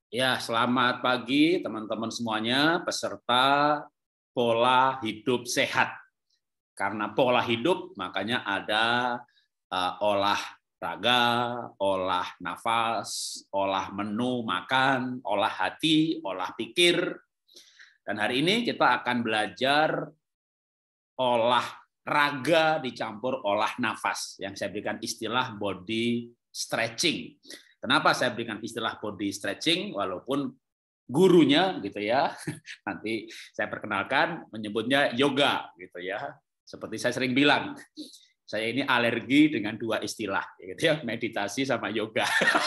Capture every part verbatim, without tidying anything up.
Ya, selamat pagi teman-teman semuanya, peserta pola hidup sehat. Karena pola hidup, makanya ada uh, olahraga, olah nafas, olah menu makan, olah hati, olah pikir. Dan hari ini kita akan belajar olahraga dicampur olah nafas, yang saya berikan istilah body stretching. Kenapa saya berikan istilah body stretching, walaupun gurunya gitu ya, nanti saya perkenalkan menyebutnya yoga gitu ya. Seperti saya sering bilang, saya ini alergi dengan dua istilah gitu ya, meditasi sama yoga.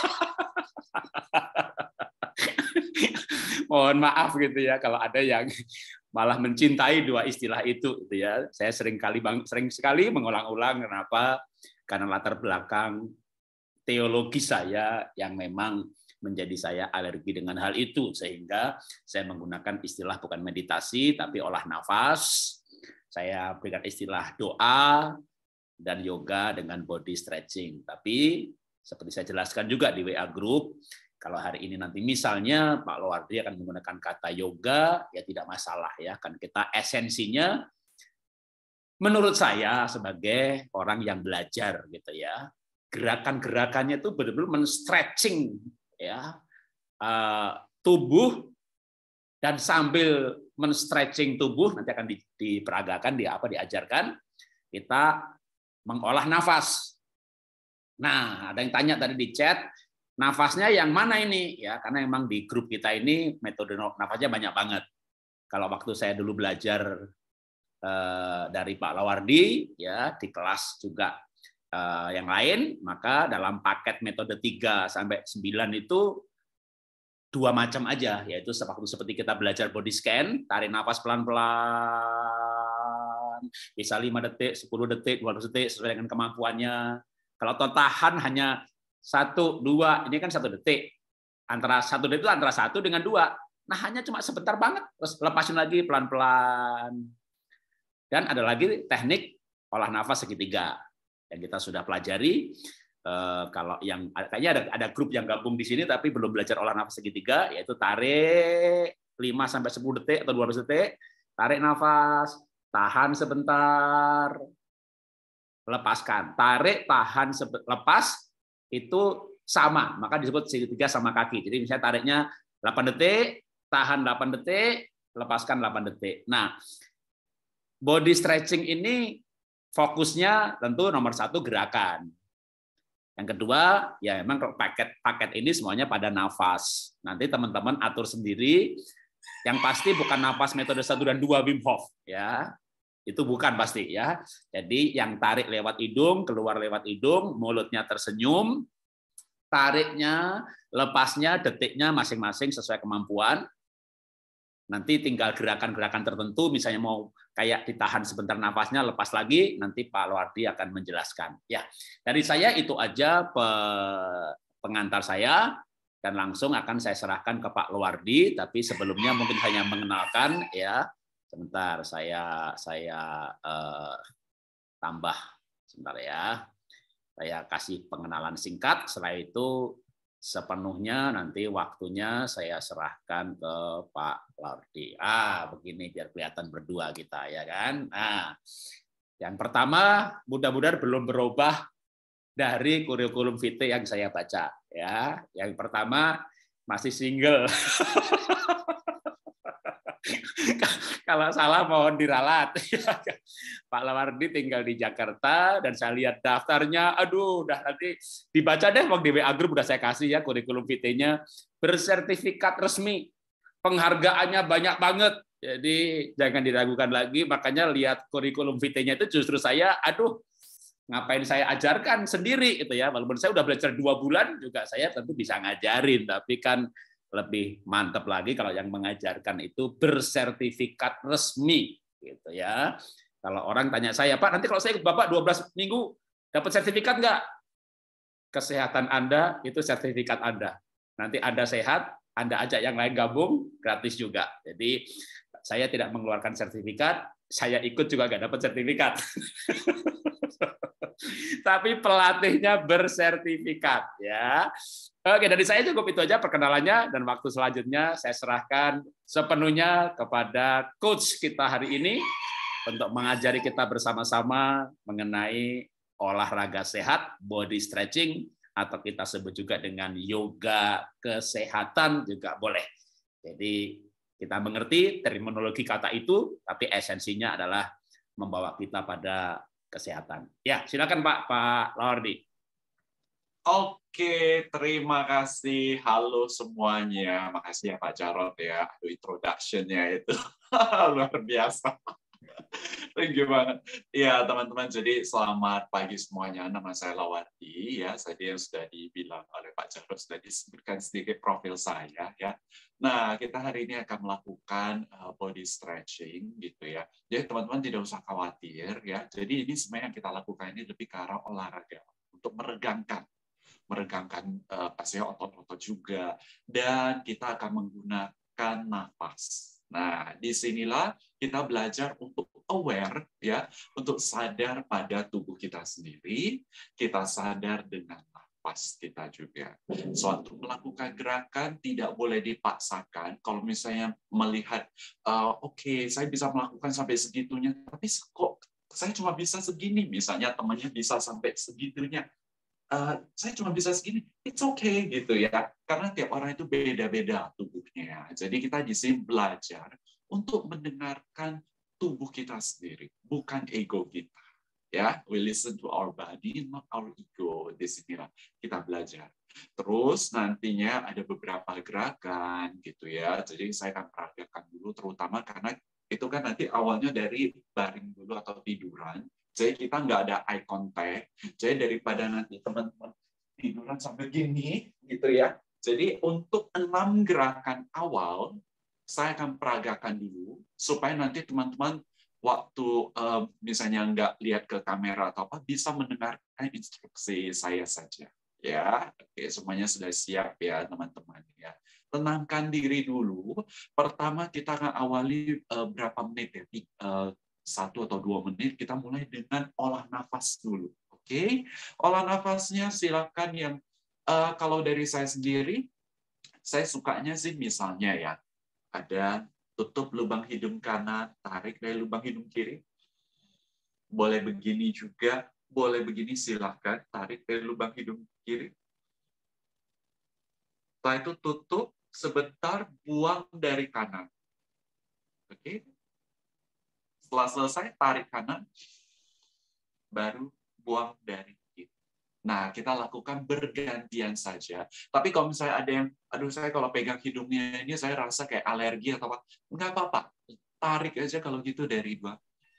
Mohon maaf gitu ya kalau ada yang malah mencintai dua istilah itu gitu ya. Saya sering kali bang, sering sekali mengulang-ulang. Kenapa? Karena latar belakang teologi saya yang memang menjadi saya alergi dengan hal itu, sehingga saya menggunakan istilah bukan meditasi tapi olah nafas. Saya berikan istilah doa dan yoga dengan body stretching. Tapi seperti saya jelaskan juga di W A group, kalau hari ini nanti misalnya Pak Lowardi akan menggunakan kata yoga, ya tidak masalah ya, kan kita esensinya menurut saya sebagai orang yang belajar gitu ya, gerakan-gerakannya itu benar-benar men-stretching ya uh, tubuh, dan sambil men-stretching tubuh nanti akan diperagakan, di apa diajarkan kita mengolah nafas. Nah, ada yang tanya tadi di chat, nafasnya yang mana ini ya, karena memang di grup kita ini metode nafasnya banyak banget. Kalau waktu saya dulu belajar uh, dari Pak Lawardi ya di kelas juga Uh, yang lain, maka dalam paket metode tiga sampai sembilan itu dua macam aja, yaitu waktu seperti kita belajar body scan, tarik nafas pelan-pelan, bisa lima detik, sepuluh detik, dua belas detik, sesuai dengan kemampuannya. Kalau tahan hanya satu, dua, ini kan satu detik. Antara satu detik itu antara satu dengan dua. Nah, hanya cuma sebentar banget, terus lepasin lagi pelan-pelan. Dan ada lagi teknik olah nafas segitiga yang kita sudah pelajari. Eh, kalau yang kayaknya ada ada grup yang gabung di sini tapi belum belajar olah nafas segitiga, yaitu tarik lima sampai sepuluh detik atau dua belas detik, tarik nafas, tahan sebentar, lepaskan. Tarik, tahan, lepas itu sama, maka disebut segitiga sama kaki. Jadi misalnya tariknya delapan detik, tahan delapan detik, lepaskan delapan detik. Nah, body stretching ini fokusnya tentu nomor satu gerakan. Yang kedua, ya memang paket-paket ini semuanya pada nafas. Nanti teman-teman atur sendiri. Yang pasti bukan nafas metode satu dan dua Wim Hof ya. Itu bukan pasti ya. Jadi yang tarik lewat hidung, keluar lewat hidung, mulutnya tersenyum, tariknya, lepasnya, detiknya masing-masing sesuai kemampuan. Nanti tinggal gerakan-gerakan tertentu, misalnya mau kayak ditahan sebentar nafasnya, lepas lagi, nanti Pak Lowardi akan menjelaskan. Ya, dari saya itu aja pengantar saya, dan langsung akan saya serahkan ke Pak Lowardi. Tapi sebelumnya mungkin hanya mengenalkan ya. Sebentar, saya saya eh, tambah sebentar ya. Saya kasih pengenalan singkat. Setelah itu sepenuhnya nanti waktunya saya serahkan ke Pak Lowardi. Ah, begini biar kelihatan berdua kita ya kan. Nah, yang pertama mudah-mudahan belum berubah dari kurikulum vitae yang saya baca ya. Yang pertama masih single. Kalau salah mohon diralat. Pak Lowardi tinggal di Jakarta dan saya lihat daftarnya, aduh, udah nanti dibaca deh, waktu di W A group udah saya kasih ya kurikulum vitae-nya, bersertifikat resmi, penghargaannya banyak banget, jadi jangan diragukan lagi. Makanya lihat kurikulum vitae-nya itu justru saya, aduh, ngapain saya ajarkan sendiri itu ya, walaupun saya udah belajar dua bulan juga saya tentu bisa ngajarin, tapi kan lebih mantap lagi kalau yang mengajarkan itu bersertifikat resmi gitu ya. Kalau orang tanya saya, Pak, nanti kalau saya ikut Bapak dua belas minggu dapat sertifikat nggak? Kesehatan Anda itu sertifikat Anda. Nanti Anda sehat, Anda ajak yang lain gabung, gratis juga. Jadi saya tidak mengeluarkan sertifikat, saya ikut juga nggak dapat sertifikat. Tapi pelatihnya bersertifikat, ya. Oke, dari saya cukup itu aja perkenalannya, dan waktu selanjutnya saya serahkan sepenuhnya kepada coach kita hari ini untuk mengajari kita bersama-sama mengenai olahraga sehat, body stretching, atau kita sebut juga dengan yoga kesehatan juga boleh. Jadi kita mengerti terminologi kata itu, tapi esensinya adalah membawa kita pada kesehatan. Ya, silakan Pak, Pak Lawardi. Oke, terima kasih. Halo semuanya. Makasih ya Pak Jarod ya. Aduh, introduction-nya itu luar biasa. Thank you banget. Ya, teman-teman, jadi selamat pagi semuanya. Nama saya Lawardi, ya. Tadi yang sudah dibilang oleh Pak Jarod, sudah disebutkan sedikit profil saya, ya. Nah, kita hari ini akan melakukan body stretching, gitu ya. Jadi, teman-teman tidak usah khawatir, ya. Jadi, ini sebenarnya yang kita lakukan ini lebih ke arah olahraga, untuk meregangkan. meregangkan uh, pastinya otot-otot juga, dan kita akan menggunakan nafas. Nah, disinilah kita belajar untuk aware, ya, untuk sadar pada tubuh kita sendiri, kita sadar dengan nafas kita juga. Suatu melakukan gerakan tidak boleh dipaksakan. Kalau misalnya melihat, uh, oke, okay, saya bisa melakukan sampai segitunya, tapi kok saya cuma bisa segini, misalnya temannya bisa sampai segitunya. Uh, saya cuma bisa segini, it's okay gitu ya, karena tiap orang itu beda-beda tubuhnya. Jadi kita di sini belajar untuk mendengarkan tubuh kita sendiri, bukan ego kita. Ya, we listen to our body, not our ego. Di sinilah kita belajar. Terus nantinya ada beberapa gerakan gitu ya. Jadi saya akan peragakan dulu, terutama karena itu kan nanti awalnya dari baring dulu atau tiduran. Jadi kita nggak ada eye contact. Jadi daripada nanti teman-teman tiduran sampai gini, gitu ya. Jadi untuk enam gerakan awal, saya akan peragakan dulu, supaya nanti teman-teman waktu uh, misalnya nggak lihat ke kamera atau apa, bisa mendengarkan instruksi saya saja. Ya, oke, semuanya sudah siap ya teman-teman ya. Tenangkan diri dulu. Pertama kita akan awali uh, berapa menit ya? Uh, satu atau dua menit, kita mulai dengan olah nafas dulu. Oke, okay? Olah nafasnya silakan yang uh, kalau dari saya sendiri, saya sukanya sih misalnya ya, ada tutup lubang hidung kanan, tarik dari lubang hidung kiri. Boleh begini juga, boleh begini silakan, tarik dari lubang hidung kiri. Setelah itu tutup sebentar, buang dari kanan. Oke. Okay? Setelah selesai, tarik kanan, baru buang dari kiri. Nah, kita lakukan bergantian saja. Tapi kalau misalnya ada yang, aduh saya kalau pegang hidungnya ini saya rasa kayak alergi atau apa, nggak apa-apa. Tarik aja kalau gitu dari dua.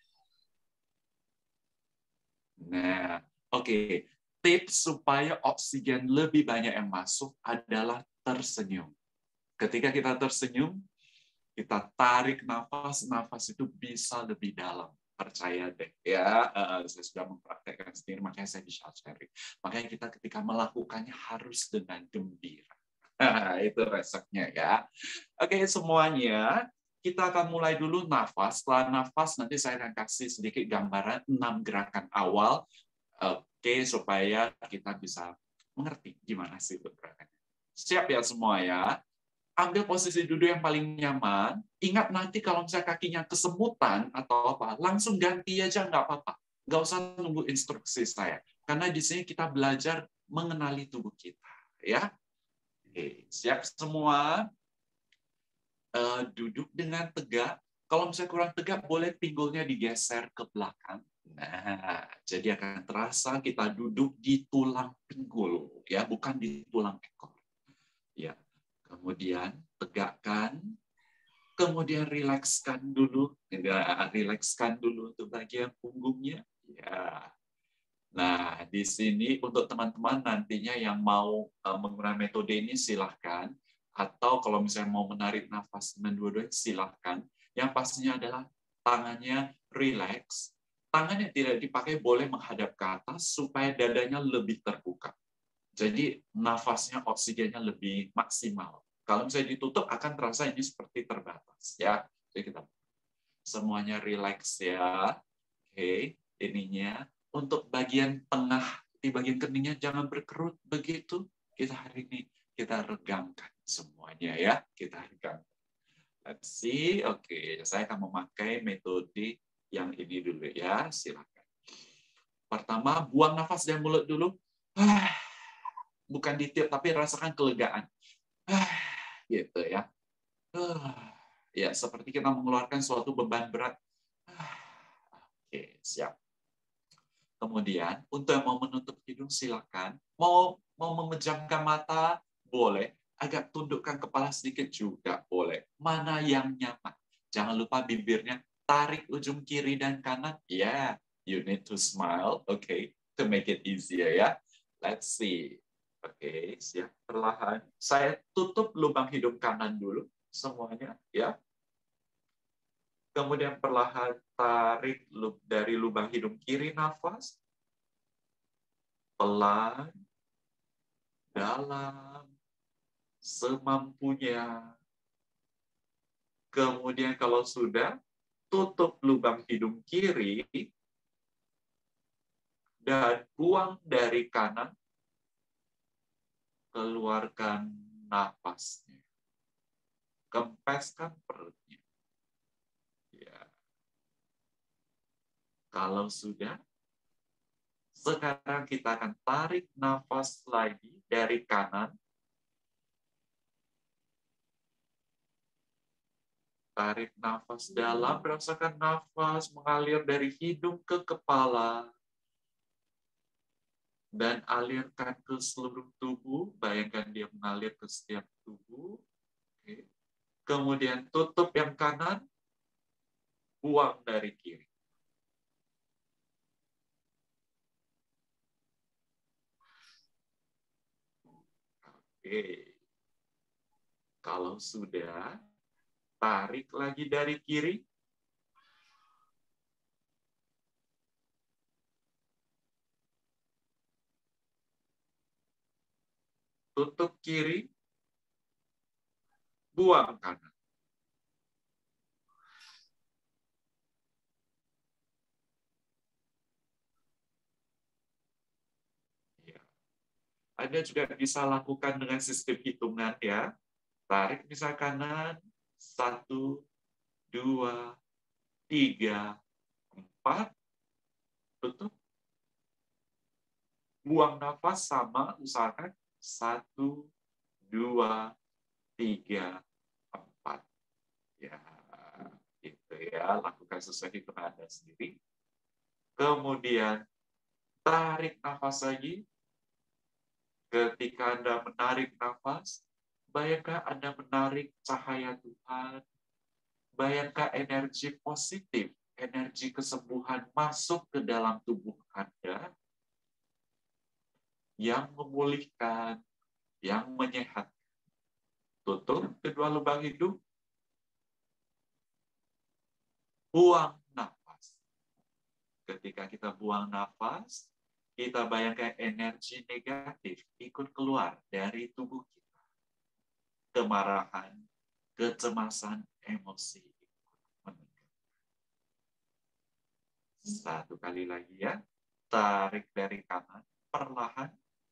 Nah, oke. Okay. Tips supaya oksigen lebih banyak yang masuk adalah tersenyum. Ketika kita tersenyum, kita tarik nafas, nafas itu bisa lebih dalam. Percaya deh, ya. Uh, saya sudah mempraktekkan sendiri, makanya saya bisa sharing. Makanya kita ketika melakukannya harus dengan gembira. Itu resepnya, ya. Oke, semuanya. Kita akan mulai dulu nafas. Setelah nafas, nanti saya akan kasih sedikit gambaran enam gerakan awal. Oke, supaya kita bisa mengerti gimana sih gerakannya. Siap ya semua ya? Ambil posisi duduk yang paling nyaman. Ingat nanti kalau misalnya kakinya kesemutan atau apa, langsung ganti aja nggak apa-apa. Nggak usah nunggu instruksi saya. Karena di sini kita belajar mengenali tubuh kita. Ya, oke, siap semua. Uh, duduk dengan tegak. Kalau misalnya kurang tegak, boleh pinggulnya digeser ke belakang. Nah, jadi akan terasa kita duduk di tulang pinggul, ya, bukan di tulang ekor. Ya. Kemudian tegakkan, kemudian rilekskan dulu, rilekskan dulu untuk bagian punggungnya. Ya. Nah, di sini untuk teman-teman nantinya yang mau menggunakan metode ini silahkan, atau kalau misalnya mau menarik nafas dengan dua-duanya silahkan. Yang pastinya adalah tangannya rileks, tangan yang tidak dipakai boleh menghadap ke atas supaya dadanya lebih terbuka. Jadi nafasnya, oksigennya lebih maksimal. Kalau misalnya ditutup akan terasa ini seperti terbatas, ya. Jadi kita semuanya rileks ya. Oke, ininya untuk bagian tengah, di bagian keningnya jangan berkerut begitu. Kita hari ini kita regangkan semuanya ya, kita regangkan. Let's see, oke, okay. Saya akan memakai metode yang ini dulu ya, silakan. Pertama, buang nafas dari mulut dulu. Bukan ditiup, tapi rasakan kelegaan. Gitu ya. Ya, seperti kita mengeluarkan suatu beban berat. Oke, siap. Kemudian, untuk yang mau menutup hidung, silakan. Mau mau memejamkan mata, boleh. Agak tundukkan kepala sedikit juga boleh. Mana yang nyaman. Jangan lupa bibirnya tarik ujung kiri dan kanan. Yeah, you need to smile, okay, to make it easier ya. Let's see. Oke, okay, siap. Perlahan. Saya tutup lubang hidung kanan dulu semuanya, ya. Kemudian perlahan tarik dari lubang hidung kiri nafas. Pelan, dalam, semampunya. Kemudian kalau sudah, tutup lubang hidung kiri dan buang dari kanan. Keluarkan nafasnya. Kempeskan perutnya. Ya. Kalau sudah, sekarang kita akan tarik nafas lagi dari kanan. Tarik nafas dalam, rasakan nafas mengalir dari hidung ke kepala. Dan alirkan ke seluruh tubuh, bayangkan dia mengalir ke setiap tubuh. Oke. Kemudian tutup yang kanan, buang dari kiri. Oke. Kalau sudah, tarik lagi dari kiri. Tutup kiri, buang kanan. Ya. Anda juga bisa lakukan dengan sistem hitungan ya. Tarik misal kanan, satu, dua, tiga, empat, tutup. Buang nafas sama, usahakan satu, dua, tiga, empat. Ya, itu ya, lakukan sesuai hitungan Anda sendiri. Kemudian, tarik nafas lagi. Ketika Anda menarik nafas, bayangkan Anda menarik cahaya Tuhan. Bayangkan energi positif, energi kesembuhan masuk ke dalam tubuh Anda yang memulihkan, yang menyehatkan. Tutup kedua lubang hidung. Buang nafas. Ketika kita buang nafas, kita bayangkan energi negatif ikut keluar dari tubuh kita. Kemarahan, kecemasan, emosi ikut meningkat. Satu kali lagi ya. Tarik dari kanan, perlahan.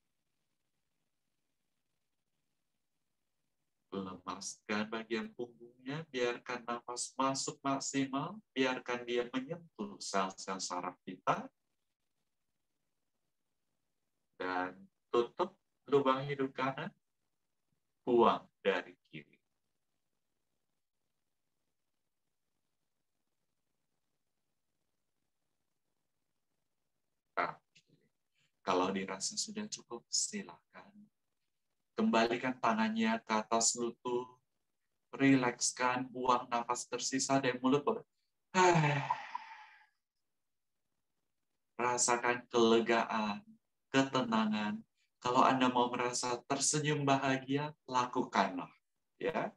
Lemaskan bagian punggungnya, biarkan nafas masuk maksimal, biarkan dia menyentuh sel-sel saraf kita. Dan tutup lubang hidung kanan, buang dari kiri. Nah, kalau dirasa sudah cukup, silakan. Kembalikan tangannya ke atas lutut, rilekskan, buang nafas tersisa dari mulut. Rasakan kelegaan, ketenangan. Kalau Anda mau merasa tersenyum bahagia, lakukanlah. Ya.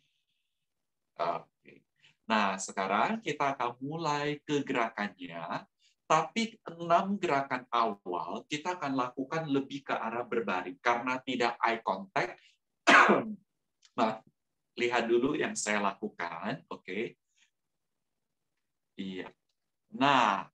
Oke. Nah, sekarang kita akan mulai ke gerakannya. Tapi enam gerakan awal kita akan lakukan lebih ke arah berbaring karena tidak eye contact. Nah, lihat dulu yang saya lakukan, oke? Okay? Iya. Nah,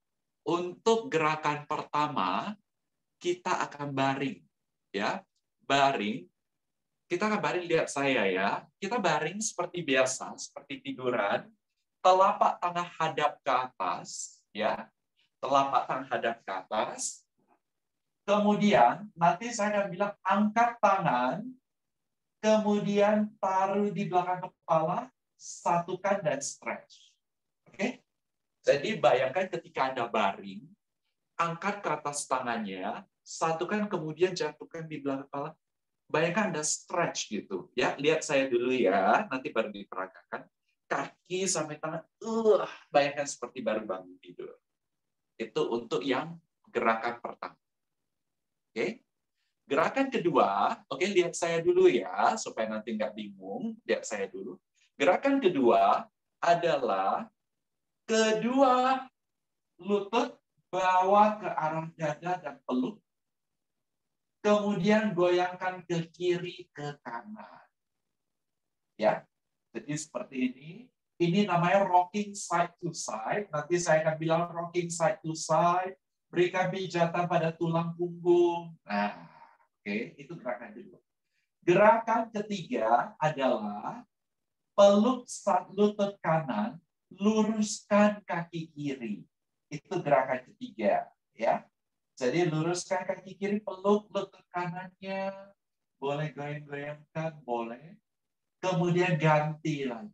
untuk gerakan pertama, kita akan baring. Ya, baring. Kita akan baring, lihat saya ya. Kita baring seperti biasa, seperti tiduran. Telapak tangan hadap ke atas. Ya, telapak tangan hadap ke atas. Kemudian, nanti saya akan bilang angkat tangan, kemudian taruh di belakang kepala, satukan dan stretch. Oke? Jadi bayangkan ketika Anda baring, angkat ke atas tangannya, satukan kemudian jatuhkan di belakang kepala. Bayangkan Anda stretch gitu. Ya, lihat saya dulu ya, nanti baru diperagakan. Kaki sampai tangan, uh, bayangkan seperti baru bangun tidur. Itu untuk yang gerakan pertama. Oke, gerakan kedua, oke lihat saya dulu ya, supaya nanti nggak bingung, lihat saya dulu. Gerakan kedua adalah kedua lutut bawa ke arah dada dan peluk, kemudian goyangkan ke kiri ke kanan. Ya, jadi seperti ini. Ini namanya rocking side to side. Nanti saya akan bilang rocking side to side. Berikan pijatan pada tulang punggung. Nah, oke, okay, itu gerakan kedua. Gerakan ketiga adalah peluk lutut kanan, luruskan kaki kiri. Itu gerakan ketiga, ya. Jadi luruskan kaki kiri, peluk lutut kanannya, boleh goyang-goyangkan, boleh. Kemudian ganti lagi.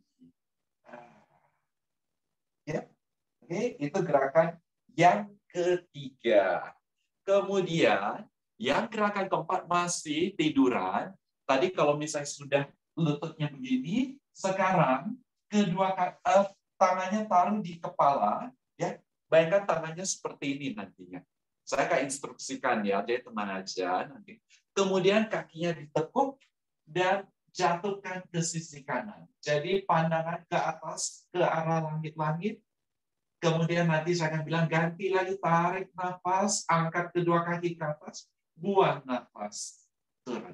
Ya, oke, okay, itu gerakan yang ketiga. Kemudian, yang gerakan keempat masih tiduran. Tadi kalau misalnya sudah lututnya begini, sekarang kedua uh, tangannya taruh di kepala. Ya, bayangkan tangannya seperti ini nantinya. Saya akan instruksikan ya, jadi teman aja nanti. Kemudian kakinya ditekuk dan jatuhkan ke sisi kanan. Jadi pandangan ke atas, ke arah langit-langit. Kemudian nanti saya akan bilang ganti lagi, tarik nafas, angkat kedua kaki ke atas, buang nafas, turun.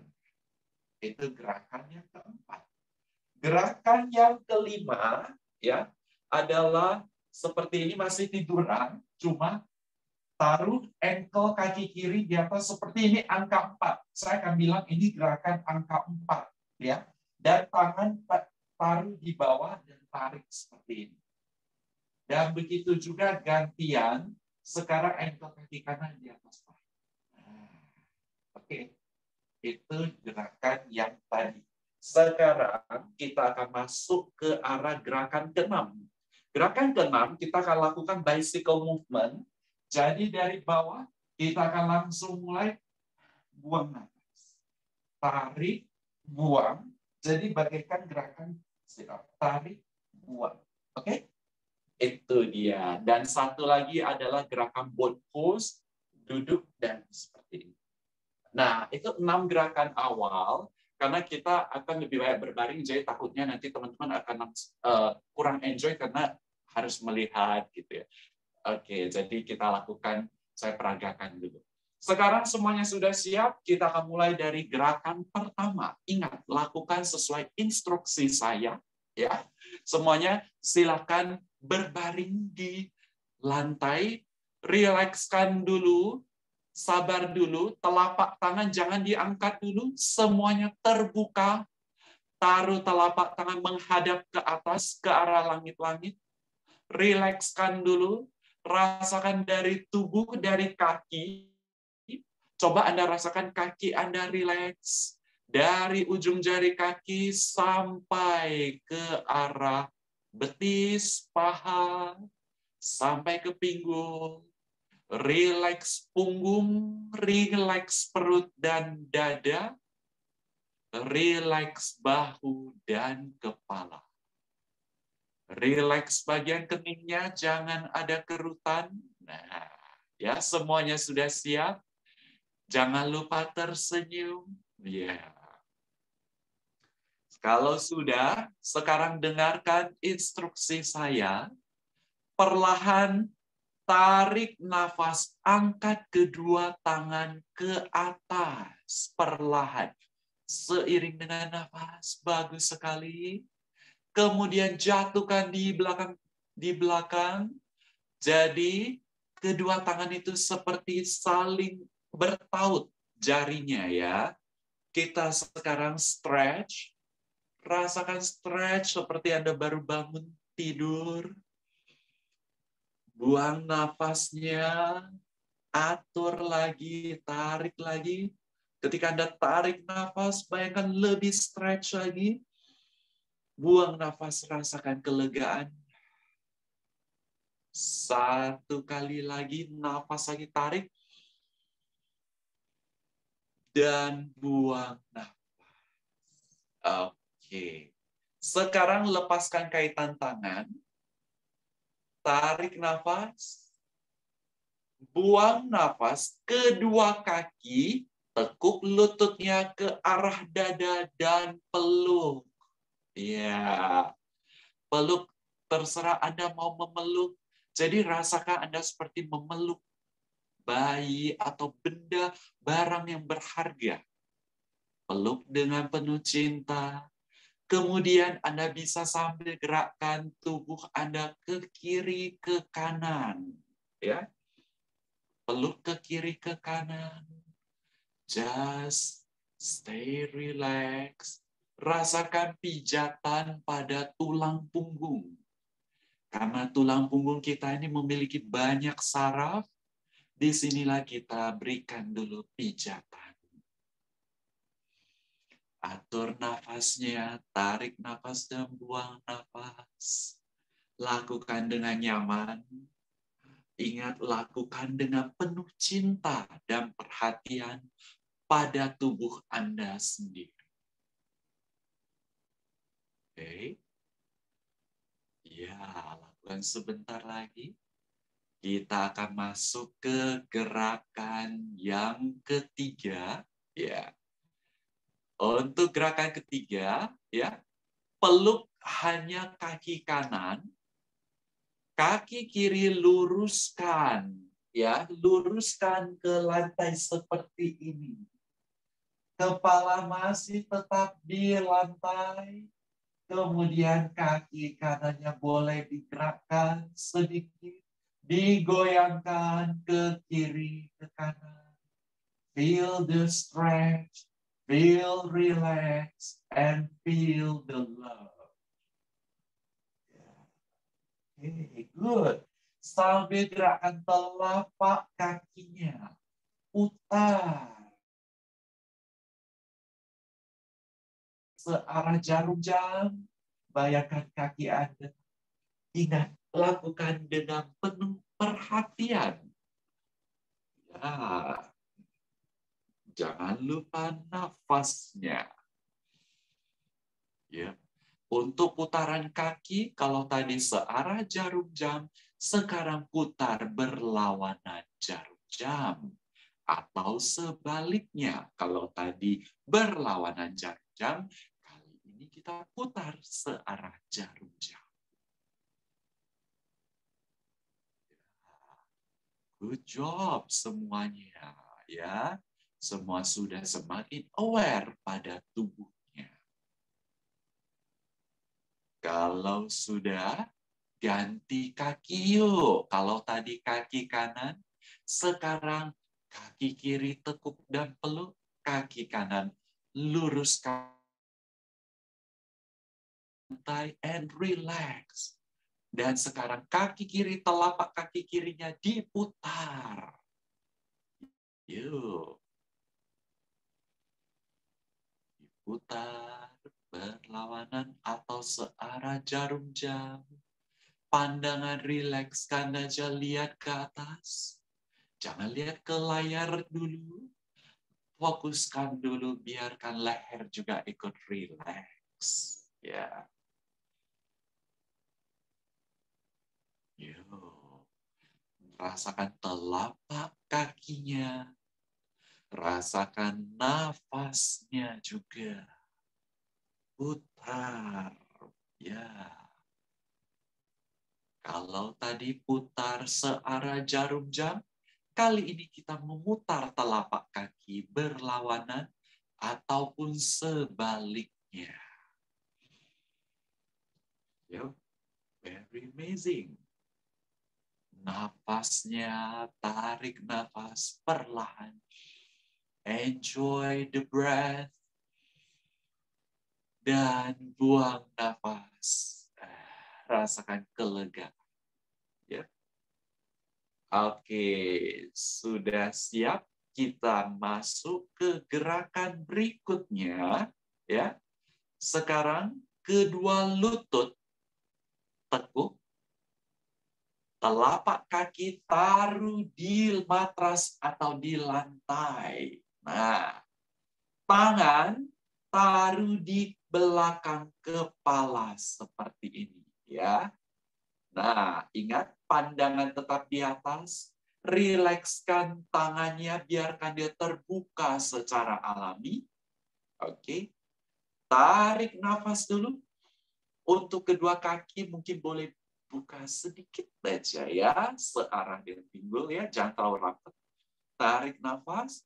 Itu gerakan yang keempat. Gerakan yang kelima ya adalah seperti ini, masih tiduran, cuma taruh ankle kaki kiri di atas seperti ini, angka empat. Saya akan bilang ini gerakan angka empat. Ya, dan tangan taruh di bawah dan tarik seperti ini. Dan begitu juga gantian, sekarang ankle kaki kanan di atas. Nah, oke, itu gerakan yang tadi. Sekarang kita akan masuk ke arah gerakan keenam. Gerakan keenam kita akan lakukan bicycle movement. Jadi dari bawah kita akan langsung mulai buang nafas, tarik, buang. Jadi bagaikan gerakan tarik, buang. Oke? Okay? Itu dia. Dan satu lagi adalah gerakan boat pose, duduk dan seperti ini. Nah, itu enam gerakan awal. Karena kita akan lebih banyak berbaring, jadi takutnya nanti teman-teman akan uh, kurang enjoy karena harus melihat gitu ya. Oke, jadi kita lakukan, saya peragakan dulu. Sekarang semuanya sudah siap, kita akan mulai dari gerakan pertama. Ingat, lakukan sesuai instruksi saya. Ya, semuanya silakan berbaring di lantai, rilekskan dulu, sabar dulu, telapak tangan jangan diangkat dulu, semuanya terbuka, taruh telapak tangan menghadap ke atas, ke arah langit-langit, rilekskan dulu, rasakan dari tubuh, dari kaki, coba Anda rasakan kaki Anda rileks, dari ujung jari kaki sampai ke arah betis, paha, sampai ke pinggul. Rileks punggung, rileks perut dan dada, rileks bahu dan kepala. Rileks bagian keningnya, jangan ada kerutan. Nah, ya semuanya sudah siap. Jangan lupa tersenyum. Ya. Kalau sudah, sekarang dengarkan instruksi saya. Perlahan tarik nafas, angkat kedua tangan ke atas, perlahan. Seiring dengan nafas, bagus sekali. Kemudian jatuhkan di belakang, di belakang. Jadi kedua tangan itu seperti saling bertaut jarinya ya. Kita sekarang stretch, rasakan stretch seperti Anda baru bangun tidur. Buang nafasnya, atur lagi, tarik lagi. Ketika Anda tarik nafas, bayangkan lebih stretch lagi. Buang nafas, rasakan kelegaan. Satu kali lagi, nafas lagi, tarik. Dan buang nafas. Oke. Sekarang lepaskan kaitan tangan. Tarik nafas. Buang nafas. Kedua kaki, tekuk lututnya ke arah dada dan peluk. Ya, peluk. Terserah Anda mau memeluk. Jadi rasakan Anda seperti memeluk bayi atau benda, barang yang berharga. Peluk dengan penuh cinta. Kemudian Anda bisa sambil gerakkan tubuh Anda ke kiri, ke kanan. Ya, peluk ke kiri, ke kanan. Just stay relax. Rasakan pijatan pada tulang punggung. Karena tulang punggung kita ini memiliki banyak saraf, disinilah kita berikan dulu pijatan. Atur nafasnya, tarik nafas dan buang nafas. Lakukan dengan nyaman. Ingat, lakukan dengan penuh cinta dan perhatian pada tubuh Anda sendiri. Oke. Ya, lakukan sebentar lagi. Kita akan masuk ke gerakan yang ketiga. Ya. Untuk gerakan ketiga, ya, peluk hanya kaki kanan, kaki kiri luruskan, ya, luruskan ke lantai seperti ini. Kepala masih tetap di lantai. Kemudian kaki kanannya boleh digerakkan sedikit, digoyangkan ke kiri, ke kanan. Feel the stretch, feel relax, and feel the love. Okay, good. Sambil gerakan telapak kakinya, putar. Searah jarum jam, bayangkan kaki Anda. Ingat, lakukan dengan penuh perhatian. Ya, jangan lupa nafasnya. Ya, untuk putaran kaki, kalau tadi searah jarum jam, sekarang putar berlawanan jarum jam. Atau sebaliknya, kalau tadi berlawanan jarum jam, ini kita putar searah jarum jam. Good job semuanya, ya. Semua sudah semakin aware pada tubuhnya. Kalau sudah, ganti kaki yuk. Kalau tadi kaki kanan, sekarang kaki kiri tekuk dan peluk, kaki kanan luruskan and relax. Dan sekarang kaki kiri, telapak kaki kirinya diputar. Yuk. Diputar, berlawanan atau searah jarum jam. Pandangan rilekskan aja, lihat ke atas. Jangan lihat ke layar dulu. Fokuskan dulu, biarkan leher juga ikut rileks. Ya. Yuk, rasakan telapak kakinya, rasakan nafasnya juga. Putar, ya. Kalau tadi putar searah jarum jam, kali ini kita memutar telapak kaki berlawanan ataupun sebaliknya. Yuk, very amazing. Napasnya, tarik nafas perlahan. Enjoy the breath. Dan buang nafas. Rasakan kelegaan. Ya. Oke, sudah siap? Kita masuk ke gerakan berikutnya. Ya. Sekarang kedua lutut tekuk. Telapak kaki taruh di matras atau di lantai. Nah, tangan taruh di belakang kepala seperti ini, ya. Nah, ingat pandangan tetap di atas. Rilekskan tangannya, biarkan dia terbuka secara alami. Oke. Tarik nafas dulu. Untuk kedua kaki mungkin boleh buka sedikit saja ya, searah dengan pinggul ya, jangan terlalu rapat. Tarik nafas.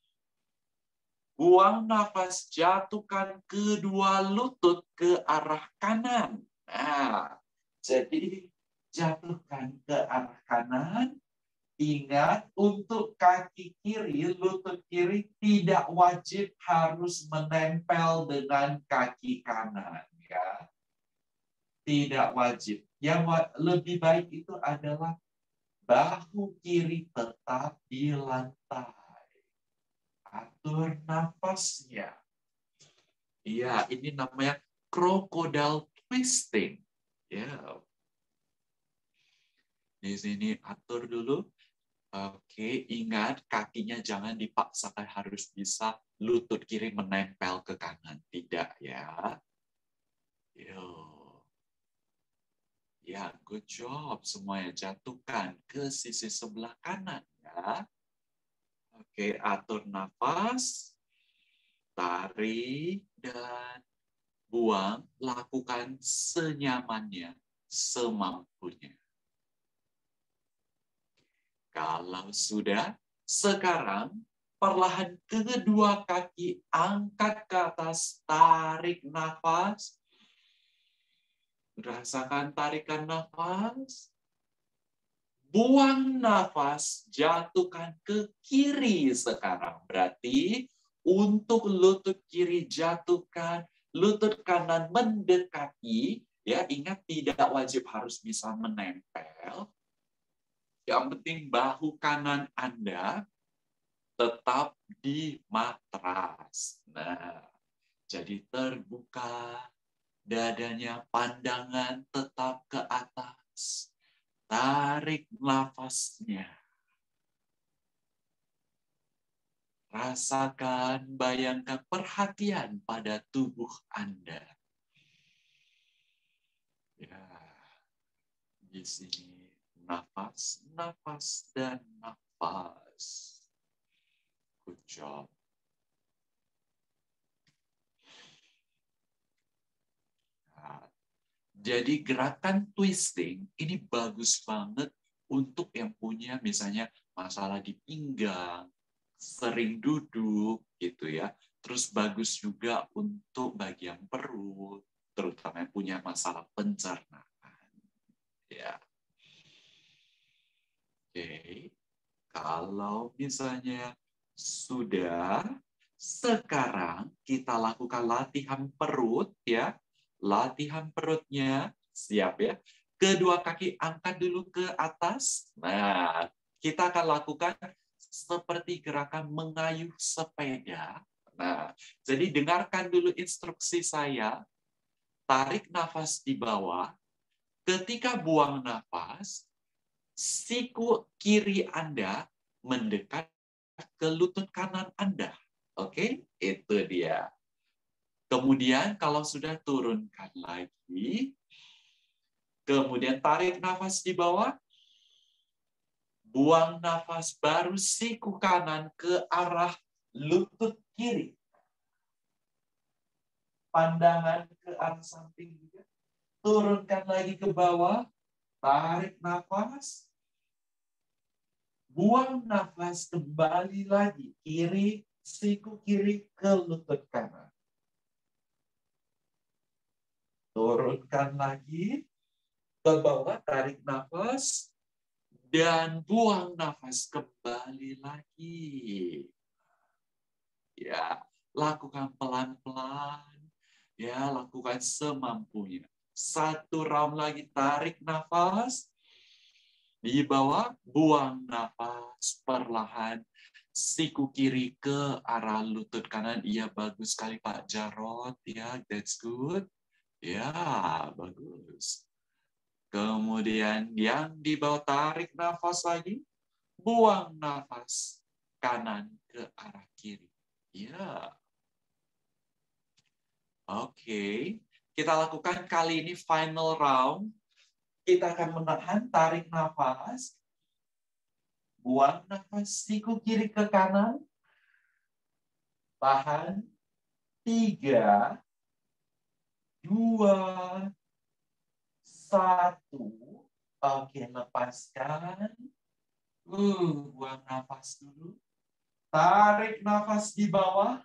Buang nafas, jatuhkan kedua lutut ke arah kanan. Nah, jadi jatuhkan ke arah kanan. Ingat, untuk kaki kiri, lutut kiri tidak wajib harus menempel dengan kaki kanan. Ya. Tidak wajib. Yang lebih baik itu adalah bahu kiri tetap di lantai. Atur nafasnya. Iya, ini namanya crocodile twisting. Ya. Di sini atur dulu. Oke, ingat kakinya jangan dipaksakan harus bisa lutut kiri menempel ke kanan. Tidak ya. Yo. Ya, good job semuanya. Jatuhkan ke sisi sebelah kanan ya. Oke, atur nafas. Tarik dan buang. Lakukan senyamannya, semampunya. Kalau sudah, sekarang perlahan kedua kaki angkat ke atas, tarik nafas. Rasakan tarikan nafas. Buang nafas, jatuhkan ke kiri sekarang. Berarti untuk lutut kiri jatuhkan, lutut kanan mendekati. Ya, ingat tidak wajib harus bisa menempel. Yang penting bahu kanan Anda tetap di matras. Nah, jadi terbuka. Dadanya, pandangan tetap ke atas. Tarik nafasnya. Rasakan, bayangkan perhatian pada tubuh Anda. Ya, di sini nafas, nafas, dan nafas. Good job. Jadi gerakan twisting ini bagus banget untuk yang punya misalnya masalah di pinggang, sering duduk gitu ya. Terus bagus juga untuk bagian perut, terutama yang punya masalah pencernaan. Ya. Oke. Kalau misalnya sudah, sekarang kita lakukan latihan perut ya. Latihan perutnya, siap ya. Kedua kaki angkat dulu ke atas. Nah, kita akan lakukan seperti gerakan mengayuh sepeda. Nah, jadi dengarkan dulu instruksi saya. Tarik nafas di bawah. Ketika buang nafas, siku kiri Anda mendekat ke lutut kanan Anda. Oke, itu dia. Kemudian kalau sudah turunkan lagi, kemudian tarik nafas di bawah, buang nafas baru siku kanan ke arah lutut kiri. Pandangan ke arah samping juga. Turunkan lagi ke bawah, tarik nafas, buang nafas kembali lagi, kiri, siku kiri ke lutut kanan. Turunkan lagi ke bawah, tarik nafas, Dan buang nafas kembali lagi. Ya, lakukan pelan-pelan. Ya, lakukan semampunya. Satu round lagi, tarik nafas. Di bawah, buang nafas perlahan. Siku kiri ke arah lutut kanan. Iya, bagus sekali Pak Jarod. Ya, that's good. Ya, bagus. Kemudian yang di bawah, tarik nafas lagi. Buang nafas kanan ke arah kiri. Ya. Oke. Kita lakukan kali ini final round. Kita akan menahan, tarik nafas. Buang nafas, siku kiri ke kanan. Tahan. Tiga. Dua. Satu. Oke, lepaskan. Uh, buang nafas dulu. Tarik nafas di bawah.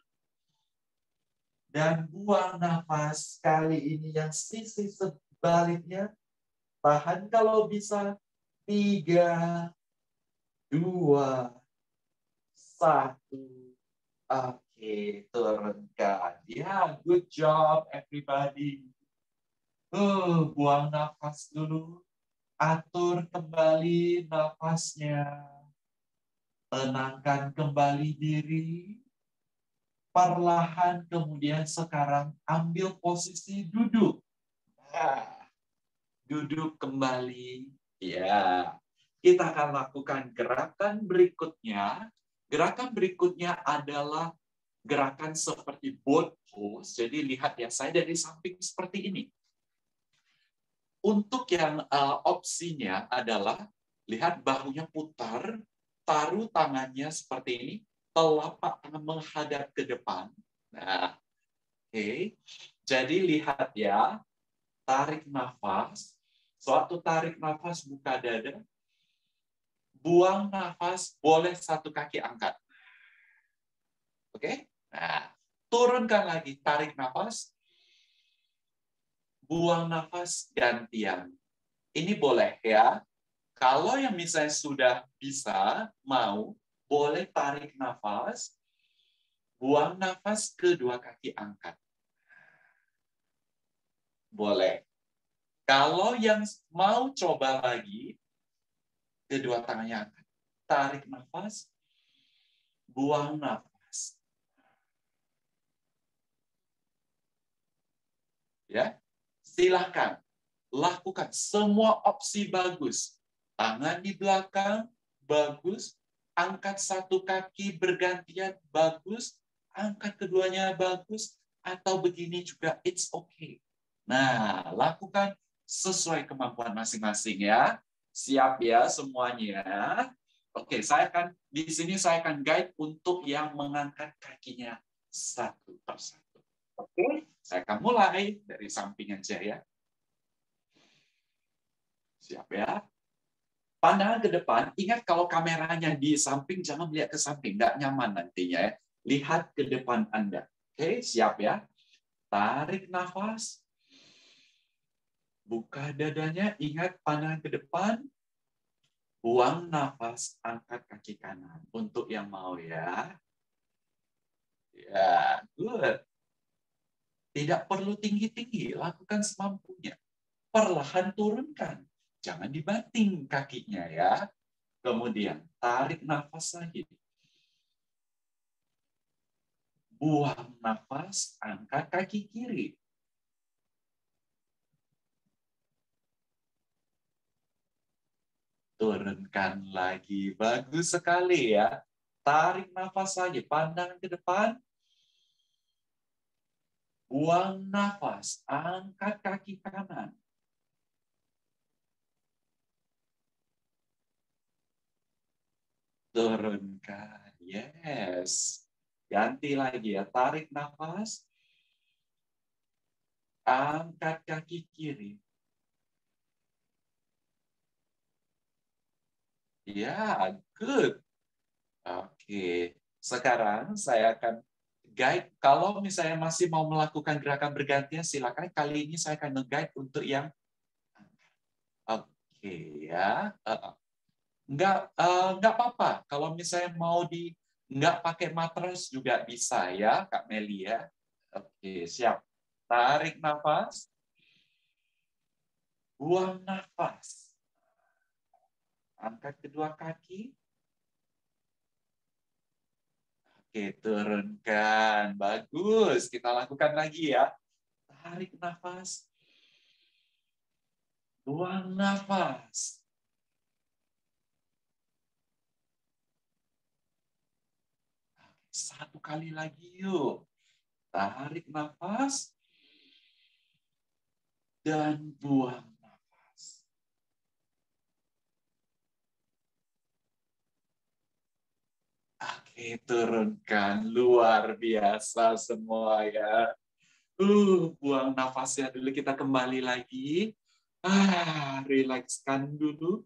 Dan buang nafas kali ini yang sisi sebaliknya. Tahan kalau bisa. Tiga. Dua. Satu. Oke, turunkan. Ya, good job everybody. Uh, buang nafas dulu. Atur kembali nafasnya. Tenangkan kembali diri. Perlahan kemudian sekarang ambil posisi duduk. Nah, duduk kembali. Ya, kita akan lakukan gerakan berikutnya. Gerakan berikutnya adalah gerakan seperti boat pose. Jadi lihat ya, saya dari samping seperti ini. Untuk yang uh, opsinya adalah lihat bahunya putar, taruh tangannya seperti ini, telapak tangan menghadap ke depan. Nah, oke. Okay. Jadi lihat ya, tarik nafas. Suatu tarik nafas, buka dada. Buang nafas, boleh satu kaki angkat. Oke? Okay? Nah, turunkan lagi, tarik nafas. Buang nafas, gantian. Ini boleh ya. Kalau yang misalnya sudah bisa, mau, boleh tarik nafas. Buang nafas, kedua kaki angkat. Boleh. Kalau yang mau coba lagi, kedua tangannya angkat. Tarik nafas. Buang nafas. Ya, silakan. Lakukan. Semua opsi bagus. Tangan di belakang, bagus. Angkat satu kaki bergantian, bagus. Angkat keduanya, bagus. Atau begini juga, it's okay. Nah, lakukan sesuai kemampuan masing-masing ya. Siap ya semuanya. Oke, saya akan di sini saya akan guide untuk yang mengangkat kakinya satu persatu. Oke, saya akan mulai dari samping aja ya. Siap ya. Pandangan ke depan, ingat kalau kameranya di samping, jangan melihat ke samping, nggak nyaman nantinya ya. Lihat ke depan Anda. Oke, siap ya. Tarik nafas. Buka dadanya, ingat pandangan ke depan. Buang nafas, angkat kaki kanan. Untuk yang mau ya. Ya, good. Tidak perlu tinggi-tinggi, lakukan semampunya. Perlahan turunkan. Jangan dibanting kakinya ya. Kemudian tarik nafas lagi. Buang nafas, angkat kaki kiri. Turunkan lagi. Bagus sekali ya. Tarik nafas lagi, pandang ke depan. Buang nafas, angkat kaki kanan. Turunkan. Yes. Ganti lagi ya. Tarik nafas. Angkat kaki kiri. Ya, good. Oke. Sekarang saya akan guide. Kalau misalnya masih mau melakukan gerakan bergantian, silakan. Kali ini saya akan nge-guide untuk yang... Oke ya. Nggak, uh, nggak apa-apa. Kalau misalnya mau di nggak pakai matras juga bisa ya, Kak Meli ya. Oke, siap. Tarik nafas, buang nafas. Angkat kedua kaki. Oke, turunkan. Bagus. Kita lakukan lagi ya. Tarik nafas, buang nafas. Satu kali lagi yuk. Tarik nafas dan buang nafas. Oke, turunkan. Luar biasa semua ya. Uh, buang nafasnya dulu. Kita kembali lagi. Ah, rilekskan dulu.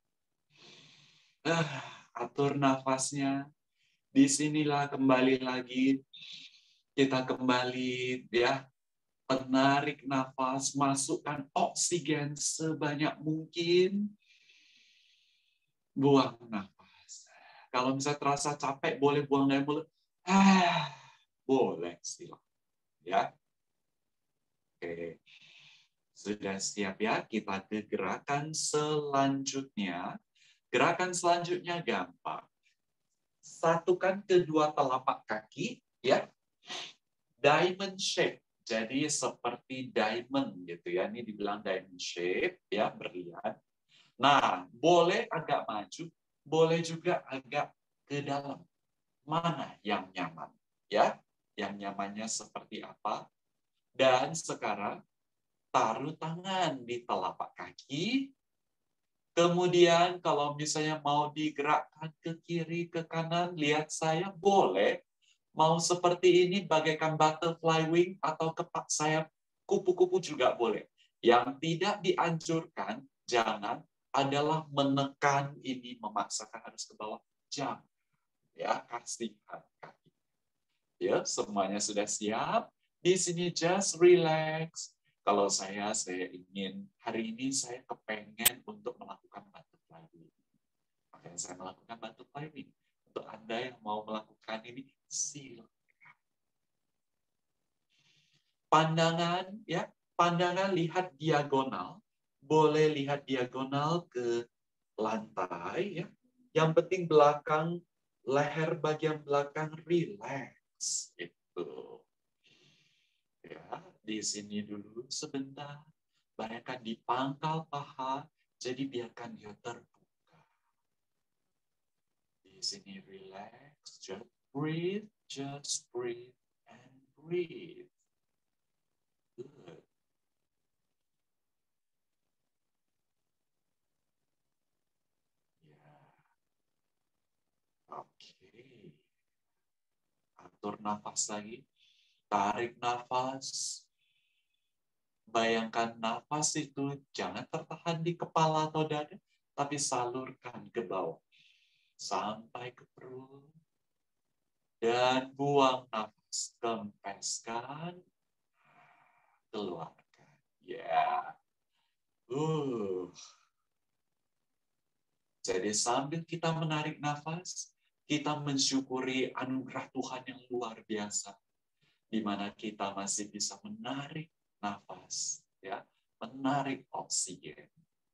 Ah, atur nafasnya. Disinilah kembali lagi. Kita kembali ya. Menarik nafas, masukkan oksigen sebanyak mungkin. Buang nafas. Kalau misalnya terasa capek, boleh buang dari mulut. Ah, boleh silakan. Ya. Oke. Sudah siap ya? Kita ke gerakan selanjutnya. Gerakan selanjutnya gampang. Satukan kedua telapak kaki, ya. Diamond shape. Jadi seperti diamond gitu ya. Ini dibilang diamond shape, ya, berlian. Nah, boleh agak maju, boleh juga agak ke dalam. Mana yang nyaman? Ya, yang nyamannya seperti apa? Dan sekarang taruh tangan di telapak kaki. Kemudian kalau misalnya mau digerakkan ke kiri, ke kanan, lihat saya, boleh. Mau seperti ini bagaikan butterfly wing atau kepak sayap kupu-kupu juga boleh. Yang tidak dianjurkan, jangan, adalah menekan ini, memaksakan harus ke bawah. Jangan. Ya, kasihkan kaki. Ya, semuanya sudah siap. Di sini just relax. Kalau saya, saya ingin, hari ini saya kepengen untuk melakukan butterfly wing. Makanya saya melakukan butterfly wing. Untuk Anda yang mau melakukan ini, silakan. Pandangan, ya, pandangan lihat diagonal. Boleh lihat diagonal ke lantai, ya. Yang penting belakang, leher bagian belakang relax. Itu. Ya, di sini dulu sebentar. Bayangkan di pangkal paha, jadi biarkan dia terbuka. Di sini relax, just breathe, just breathe, and breathe. Good. Ya. Oke. Atur nafas lagi. Tarik nafas. Bayangkan nafas itu jangan tertahan di kepala atau dada, tapi salurkan ke bawah. Sampai ke perut. Dan buang nafas. Kempeskan. Keluarkan. Ya. Uh. Jadi sambil kita menarik nafas, kita mensyukuri anugerah Tuhan yang luar biasa. Di mana kita masih bisa menarik nafas, ya, menarik oksigen.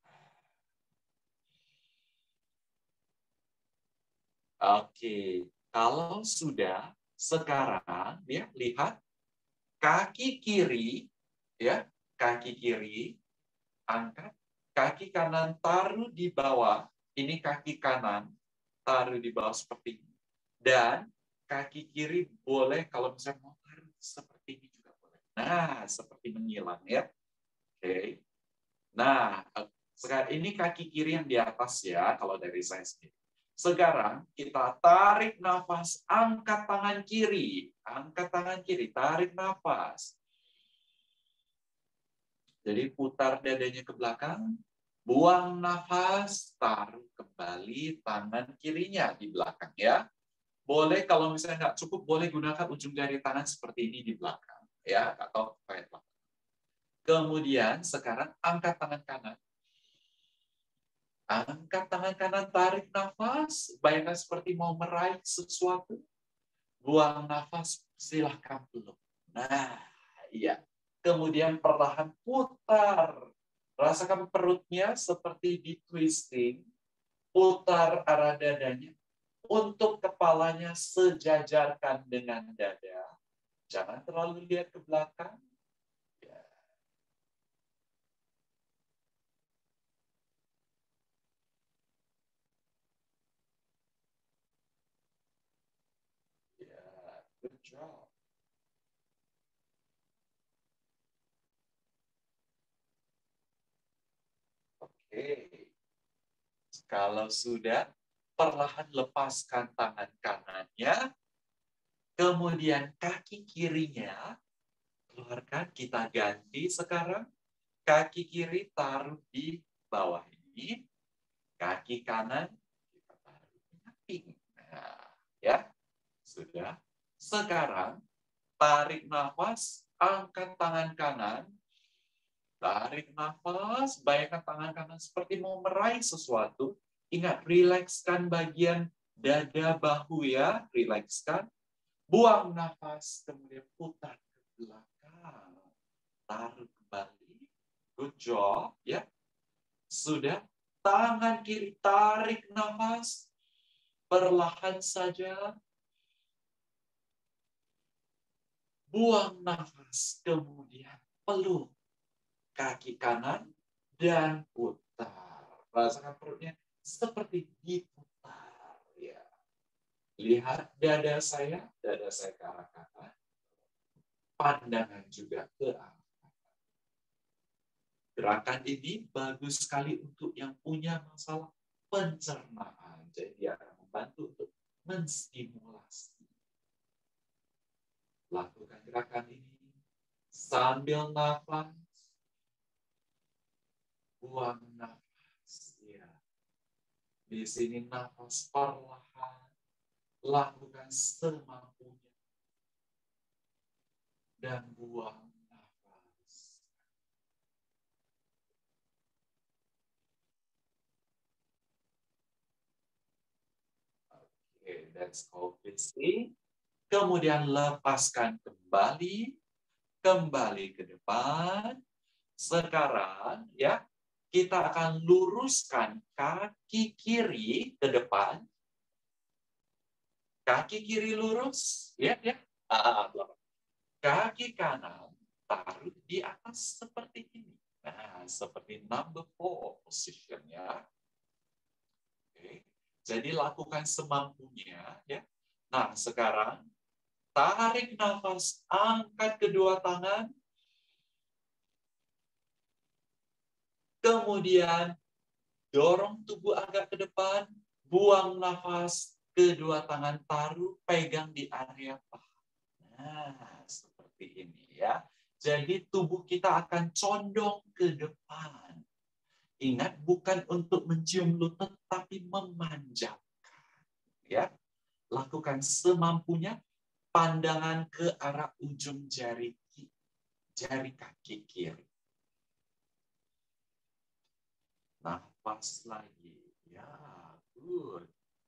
Oke, kalau sudah, sekarang ya lihat kaki kiri, ya, kaki kiri angkat, kaki kanan taruh di bawah. Ini kaki kanan taruh di bawah seperti ini. Dan kaki kiri boleh kalau misalnya mau taruh seperti ini juga boleh. Nah, seperti menyilang ya. Oke. Nah, sekarang ini kaki kiri yang di atas ya, kalau dari saya sendiri. Sekarang kita tarik nafas, angkat tangan kiri. Angkat tangan kiri, tarik nafas. Jadi putar dadanya ke belakang, buang nafas, taruh kembali tangan kirinya di belakang ya. Boleh kalau misalnya nggak cukup, boleh gunakan ujung jari tangan seperti ini di belakang ya, atau kayak belakang. Kemudian sekarang angkat tangan kanan. Angkat tangan kanan, tarik nafas. Bayangkan seperti mau meraih sesuatu. Buang nafas, silahkan peluk. Nah, iya. Kemudian perlahan putar. Rasakan perutnya seperti di twisting. Putar arah dadanya. Untuk kepalanya sejajarkan dengan dada. Jangan terlalu lihat ke belakang. Ya. Ya, good job. Oke. Kalau sudah, perlahan lepaskan tangan kanannya. Kemudian kaki kirinya, keluarkan, kita ganti sekarang. Kaki kiri taruh di bawah ini. Kaki kanan, kita taruh di samping. Nah, ya, sudah. Sekarang, tarik nafas, angkat tangan kanan. Tarik nafas, bayangkan tangan kanan seperti mau meraih sesuatu. Ingat, rilekskan bagian dada bahu ya, rilekskan. Buang nafas, kemudian putar ke belakang. Taruh kembali. Good job, ya. Sudah. Tangan kiri, tarik nafas. Perlahan saja. Buang nafas, kemudian peluk kaki kanan dan putar. Rasakan perutnya seperti diputar. Ya. Lihat dada saya, dada saya ke arah kanan. Pandangan juga ke arah kanan. Gerakan ini bagus sekali untuk yang punya masalah pencernaan. Jadi akan membantu untuk menstimulasi. Lakukan gerakan ini sambil nafas. Buang nafas. Ya. Di sini nafas perlahan. Lakukan semampunya. Dan buang nafas. Oke, that's called twisting. Kemudian lepaskan kembali. Kembali ke depan. Sekarang, ya, kita akan luruskan kaki kiri ke depan. Kaki kiri lurus, ya, ya. Ah, kaki kanan taruh di atas seperti ini. Nah, seperti number four position ya. Oke. Jadi lakukan semampunya ya. Nah, sekarang tarik nafas, angkat kedua tangan. Kemudian dorong tubuh agak ke depan, buang nafas, kedua tangan taruh, pegang di area paha. Nah, seperti ini ya. Jadi tubuh kita akan condong ke depan. Ingat, bukan untuk mencium lutut, tapi memanjangkan. Ya, lakukan semampunya. Pandangan ke arah ujung jari jari kaki kiri. Nafas lagi. Ya, good.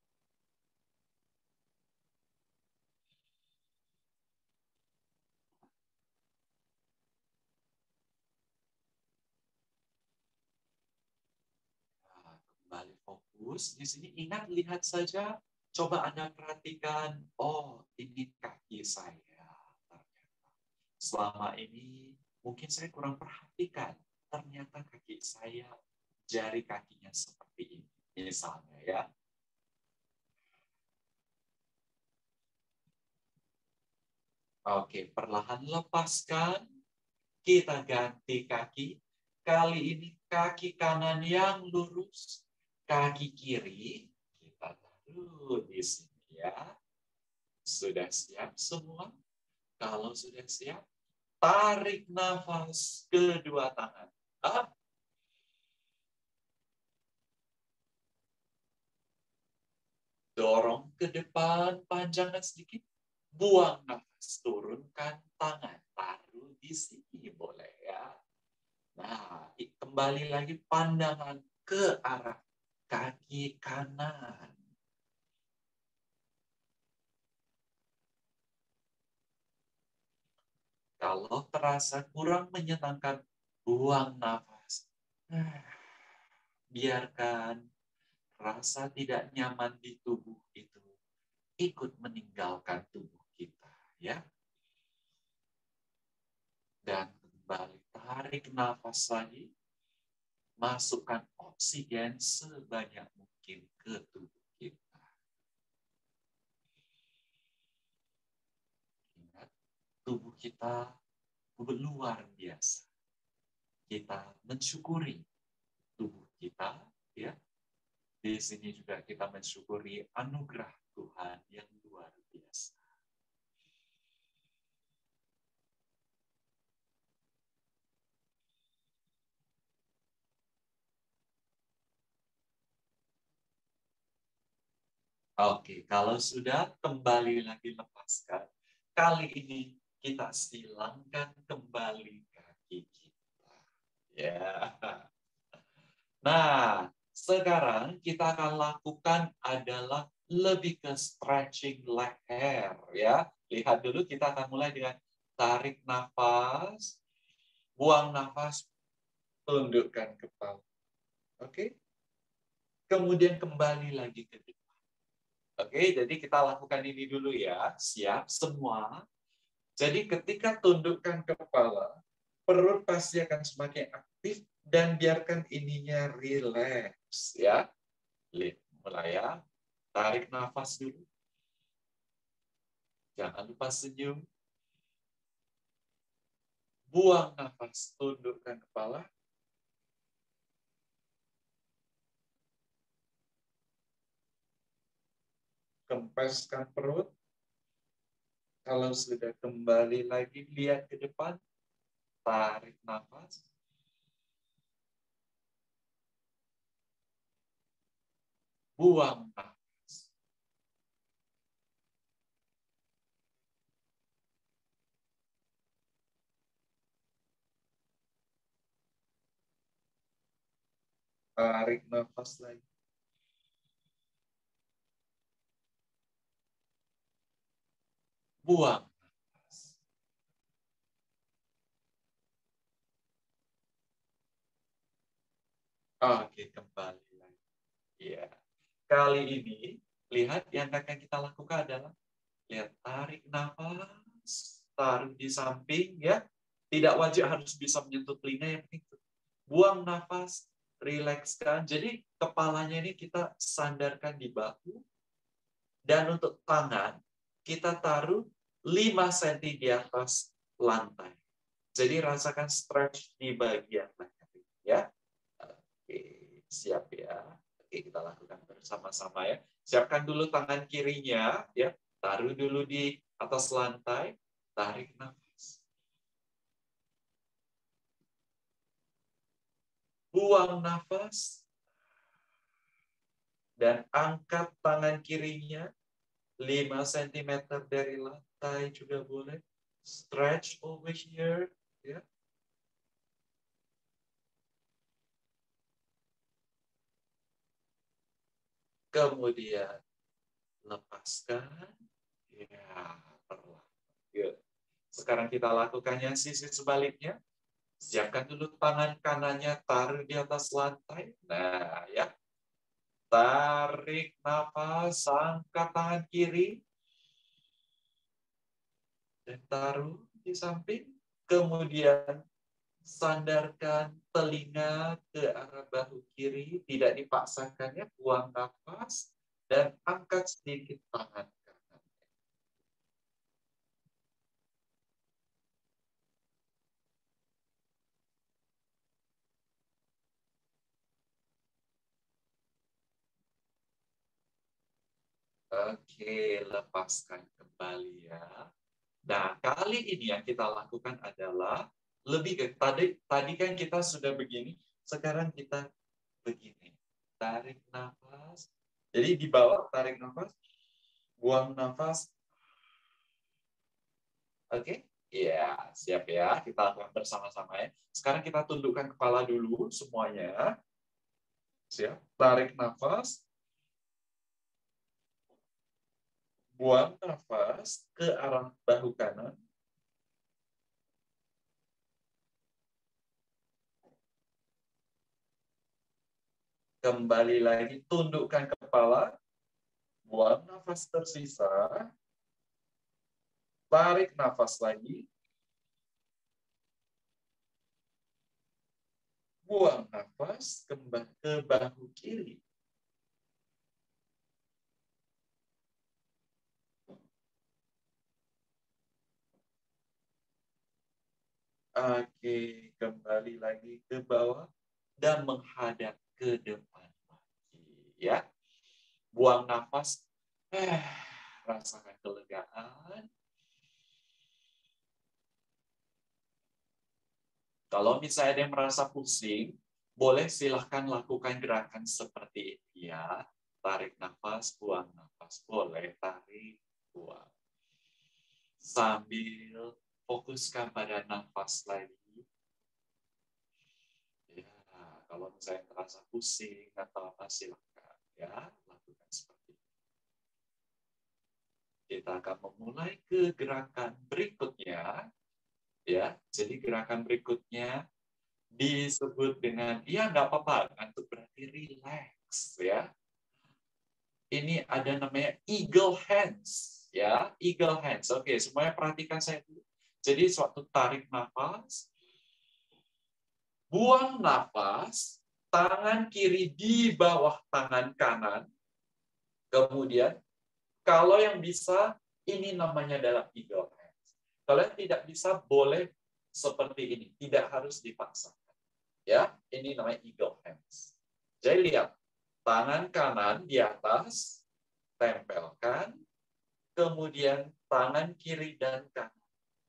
Kembali fokus. Di sini ingat, lihat saja. Coba Anda perhatikan. Oh, ini kaki saya. Ternyata selama ini mungkin saya kurang perhatikan. Ternyata kaki saya, jari kakinya seperti ini. Misalnya ya. Oke, perlahan lepaskan. Kita ganti kaki. Kali ini kaki kanan yang lurus. Kaki kiri kita taruh di sini ya. Sudah siap semua? Kalau sudah siap, tarik nafas kedua tangan. Up. Dorong ke depan, panjangkan sedikit. Buang nafas, turunkan tangan. Taruh di sini boleh ya. Nah, kembali lagi pandangan ke arah kaki kanan. Kalau terasa kurang menyenangkan, buang nafas. Biarkan rasa tidak nyaman di tubuh itu ikut meninggalkan tubuh kita, ya. Dan kembali tarik nafas lagi. Masukkan oksigen sebanyak mungkin ke tubuh kita. Ingat, tubuh kita luar biasa. Kita mensyukuri tubuh kita, ya. Di sini juga kita mensyukuri anugerah Tuhan yang luar biasa. Oke, kalau sudah kembali lagi lepaskan. Kali ini kita silangkan kembali kaki kita. Ya. Nah, sekarang kita akan lakukan adalah lebih ke stretching leher, ya. Lihat dulu, kita akan mulai dengan tarik nafas, buang nafas, tundukkan kepala. Oke. Kemudian kembali lagi ke depan. Oke, jadi kita lakukan ini dulu ya. Siap semua. Jadi ketika tundukkan kepala, perut pasti akan semakin aktif dan biarkan ininya rileks ya. Mulai ya. Tarik nafas dulu. Jangan lupa senyum. Buang nafas, tundukkan kepala. Kempeskan perut. Kalau sudah kembali lagi, lihat ke depan. Tarik nafas. Buang nafas. Tarik nafas lagi. Buang nafas. Oke, kembali lagi. Ya. Kali ini, lihat yang akan kita lakukan adalah lihat, tarik nafas, taruh di samping ya. Tidak wajib harus bisa menyentuh telinga, yang penting buang nafas, rilekskan. Jadi kepalanya ini kita sandarkan di bahu. Dan untuk tangan, kita taruh lima sentimeter di atas lantai. Jadi rasakan stretch di bagian leher ya. Oke, siap ya. Oke, kita lakukan bersama-sama ya. Siapkan dulu tangan kirinya ya. Taruh dulu di atas lantai, tarik nafas. Buang nafas. Dan angkat tangan kirinya lima sentimeter dari lantai juga boleh. Stretch over here ya. Kemudian lepaskan. Ya, perlahan. Sekarang kita lakukannya sisi sebaliknya. Siapkan dulu tangan kanannya, taruh di atas lantai. Nah, ya. Tarik nafas, angkat tangan kiri. Dan taruh di samping. Kemudian sandarkan telinga ke arah bahu kiri. Tidak dipaksakannya, buang nafas. Dan angkat sedikit tangan kanan. Oke, lepaskan kembali ya. Nah, kali ini yang kita lakukan adalah lebih ke tadi tadi kan kita sudah begini, sekarang kita begini. Tarik nafas. Jadi di bawah tarik nafas, buang nafas. Oke? Ya, siap ya. Kita lakukan bersama-sama ya. Sekarang kita tundukkan kepala dulu semuanya. Siap. Tarik nafas. Buang nafas ke arah bahu kanan. Kembali lagi, tundukkan kepala. Buang nafas tersisa. Tarik nafas lagi. Buang nafas kembali ke bahu kiri. Oke, kembali lagi ke bawah dan menghadap ke depan lagi, ya. Buang nafas. Eh, rasakan kelegaan. Kalau misalnya ada yang merasa pusing, boleh silahkan lakukan gerakan seperti ini ya. Tarik nafas, buang nafas. Boleh tarik, buang. Sambil fokuskan pada nafas lagi. Ya, kalau misalnya terasa pusing atau apa, silahkan ya lakukan seperti ini. Kita akan memulai ke gerakan berikutnya. Ya, jadi gerakan berikutnya disebut dengan, ya nggak apa-apa, ngantuk berarti relax ya. Ini ada namanya eagle hands ya, eagle hands. Oke, semuanya perhatikan saya dulu. Jadi suatu tarik nafas, buang nafas, tangan kiri di bawah tangan kanan. Kemudian kalau yang bisa, ini namanya adalah eagle hands. Kalau yang tidak bisa, boleh seperti ini, tidak harus dipaksakan. Ya, ini namanya eagle hands. Jadi lihat, tangan kanan di atas, tempelkan, kemudian tangan kiri dan kanan.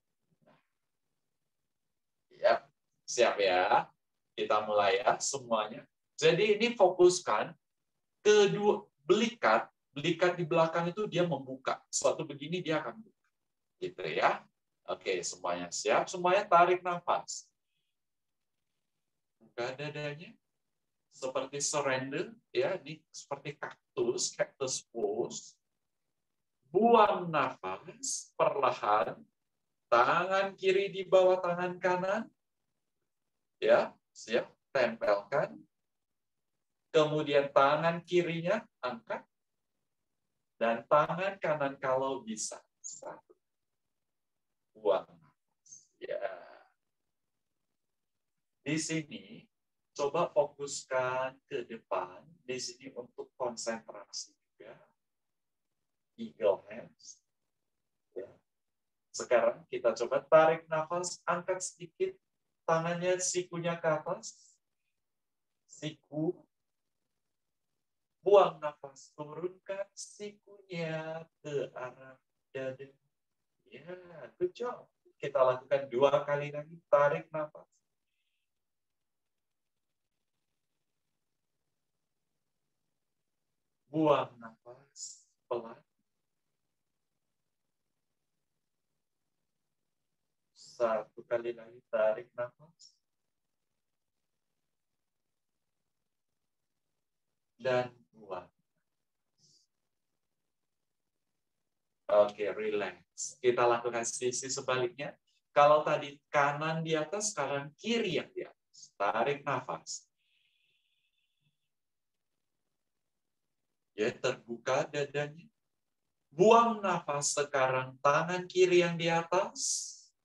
Ya, siap ya. Kita mulai ya semuanya. Jadi ini fokuskan kedua belikat, belikat di belakang itu dia membuka. Suatu begini dia akan buka. Gitu ya. Oke, semuanya siap. Semuanya tarik nafas. Buka dadanya. Seperti surrender, ya, ini seperti kaktus, cactus pose. Buang nafas perlahan, tangan kiri di bawah tangan kanan, ya, siap, tempelkan. Kemudian tangan kirinya angkat, dan tangan kanan kalau bisa. Satu. Buang nafas. Ya. Di sini, coba fokuskan ke depan. Di sini untuk konsentrasi juga. Eagle hands. Ya. Sekarang kita coba tarik nafas, angkat sedikit tangannya, sikunya ke atas. Siku. Buang nafas, turunkan sikunya ke arah dada. Ya, good job. Kita lakukan dua kali lagi. Tarik nafas. Buang nafas pelan. Satu kali lagi, tarik nafas. Dan buang. Oke, relax. Kita lakukan sisi sebaliknya. Kalau tadi kanan di atas, sekarang kiri yang di atas. Tarik nafas. Ya, terbuka dadanya. Buang nafas sekarang, tangan kiri yang di atas.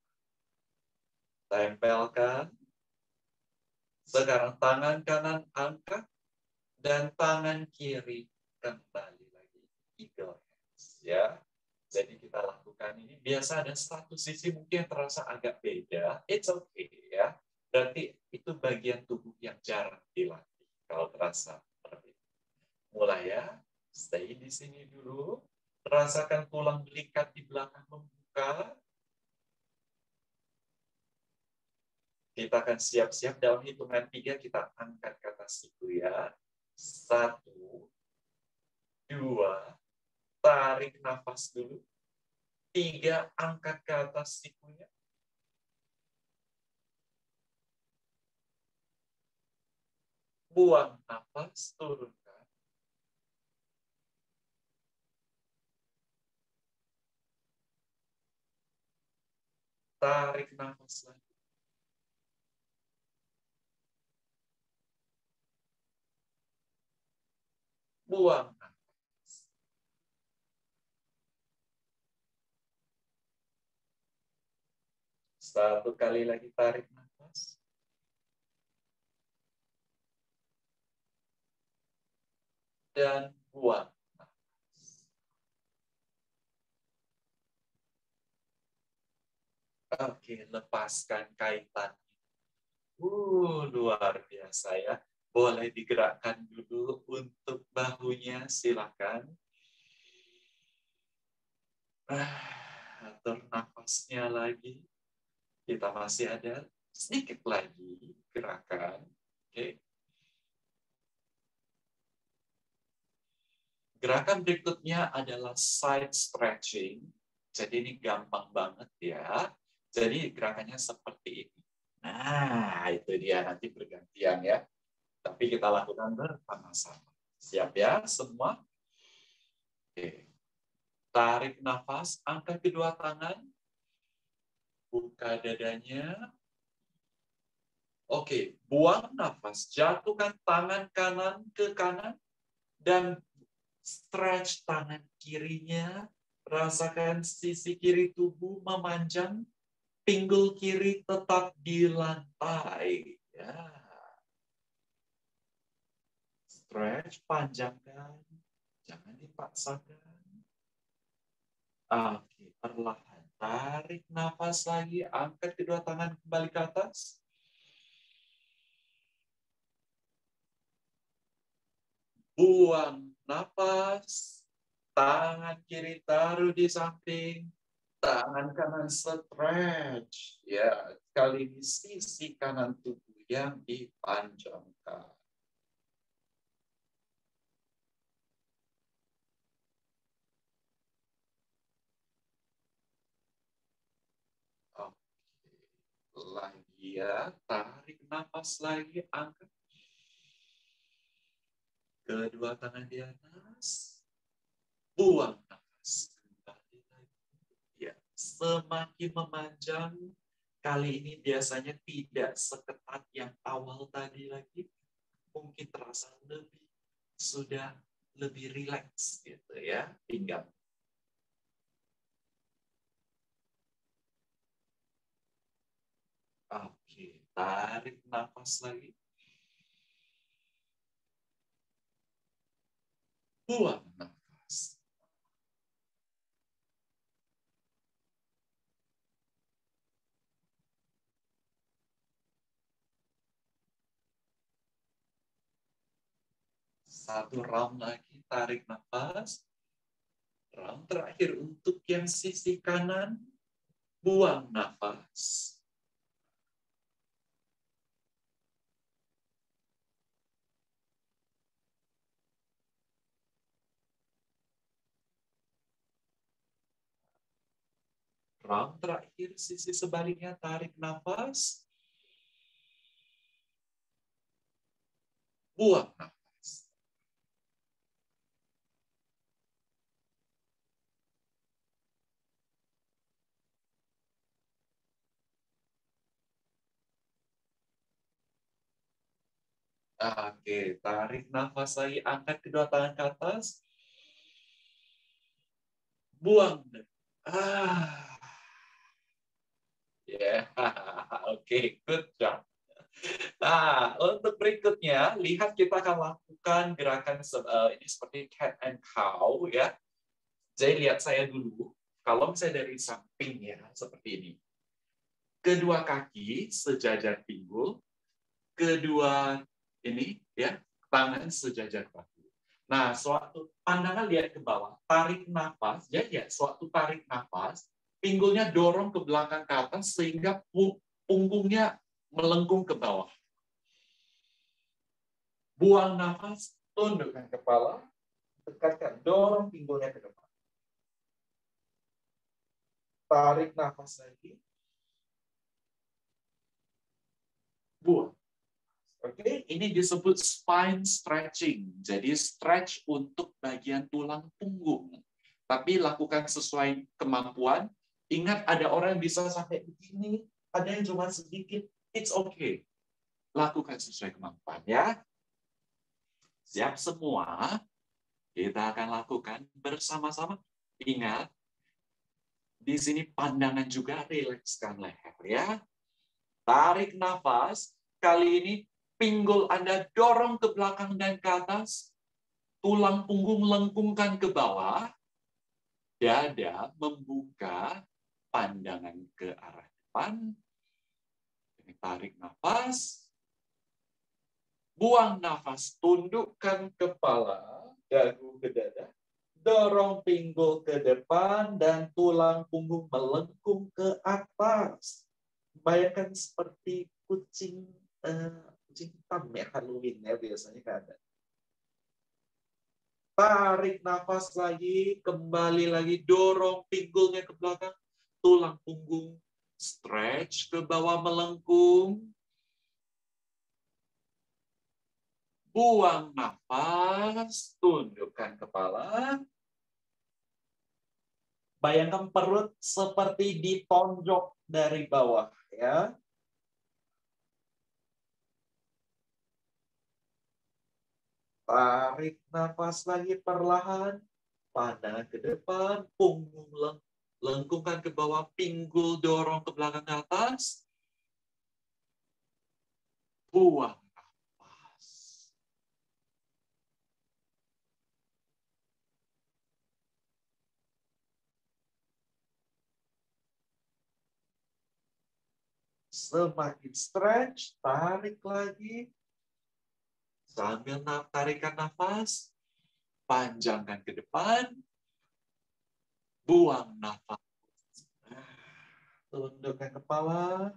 Tempelkan. Sekarang tangan kanan angkat. Dan tangan kiri kembali lagi. Eagle hands. Ya. Jadi kita lakukan ini. Biasa ada satu sisi mungkin terasa agak beda. It's okay ya. Berarti itu bagian tubuh yang jarang dilatih. Kalau terasa berbeda. Mulai ya. Stay di sini dulu. Rasakan tulang belikat di belakang membuka. Kita akan siap-siap dalam hitungan tiga. Kita angkat ke atas siku ya. Satu. Dua. Tarik nafas dulu. Tiga, angkat ke atas sikunya. Buang nafas, turunkan. Tarik nafas lagi. Buang nafas. Satu kali lagi tarik nafas. Dan buang nafas. Oke, lepaskan kaitan. Uh, luar biasa ya. Boleh digerakkan dulu untuk bahunya, silakan. Ah, atur nafasnya lagi. Kita masih ada sedikit lagi gerakan. Oke. Gerakan berikutnya adalah side stretching. Jadi ini gampang banget ya. Jadi gerakannya seperti ini. Nah, itu dia, nanti bergantian ya. Tapi kita lakukan bersama-sama. Siap ya semua? Oke. Tarik nafas, angkat kedua tangan. Buka dadanya. Oke, buang nafas. Jatuhkan tangan kanan ke kanan. Dan stretch tangan kirinya. Rasakan sisi kiri tubuh memanjang. Pinggul kiri tetap di lantai. Ya. Stretch, panjangkan. Jangan dipaksakan. Oke, perlahan. Tarik nafas lagi. Angkat kedua tangan kembali ke atas. Buang nafas. Tangan kiri taruh di samping. Tangan kanan stretch. Ya, kali ini sisi kanan tubuh yang dipanjangkan. Oke. Lagi ya, tarik nafas lagi, angkat. Kedua tangan di atas. Buang nafas. Kembali lagi. Ya, semakin memanjang. Kali ini biasanya tidak seketat yang awal tadi lagi. Mungkin terasa lebih, sudah lebih rileks gitu ya, pinggang. Oke, tarik nafas lagi. Buang nafas. Satu round lagi, tarik nafas. Round terakhir untuk yang sisi kanan, buang nafas. Round terakhir, sisi sebaliknya, tarik nafas. Buang nafas. Oke, tarik nafas lagi, angkat kedua tangan ke atas. Buang. Ah. Ya, yeah. Oke, okay, good job. Nah, untuk berikutnya, lihat kita akan lakukan gerakan uh, ini seperti cat and cow ya. Jadi lihat saya dulu, kalau misalnya dari samping ya, seperti ini. Kedua kaki sejajar pinggul, kedua ini ya, tangan sejajar bahu. Nah, suatu pandangan lihat ke bawah, tarik nafas, ya ya, suatu tarik nafas, pinggulnya dorong ke belakang ke atas sehingga punggungnya melengkung ke bawah. Buang nafas, tundukkan kepala, dekatkan, dorong pinggulnya ke depan. Tarik nafas lagi. Buang. Oke, ini disebut spine stretching. Jadi stretch untuk bagian tulang punggung. Tapi lakukan sesuai kemampuan. Ingat ada orang yang bisa sampai begini, ada yang cuma sedikit. It's okay. Lakukan sesuai kemampuan ya. Siap semua? Kita akan lakukan bersama-sama. Ingat, di sini pandangan juga, rilekskan leher ya. Tarik nafas. Kali ini pinggul Anda dorong ke belakang dan ke atas. Tulang punggung lengkungkan ke bawah. Dada membuka, pandangan ke arah depan. Tarik nafas. Buang nafas, tundukkan kepala, dagu ke dada. Dorong pinggul ke depan dan tulang punggung melengkung ke atas. Bayangkan seperti kucing uh, kucing hitam ya, Halloween ya biasanya kan ada. Tarik nafas lagi, kembali lagi, dorong pinggulnya ke belakang, tulang punggung stretch ke bawah melengkung. Buang nafas, tundukkan kepala. Bayangkan perut seperti ditonjok dari bawah ya. Tarik nafas lagi perlahan, pandangan ke depan, punggung leng lengkungkan ke bawah, pinggul dorong ke belakang ke atas. Buang nafas. Semakin stretch, tarik lagi. Sambil tarikan nafas, panjangkan ke depan, buang nafas. Tundukkan kepala.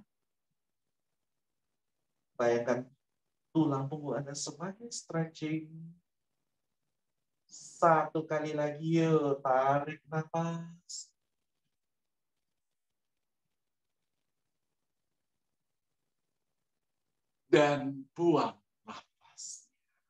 Bayangkan tulang punggung Anda semakin stretching. Satu kali lagi, yuk. Tarik nafas. Dan buang nafas.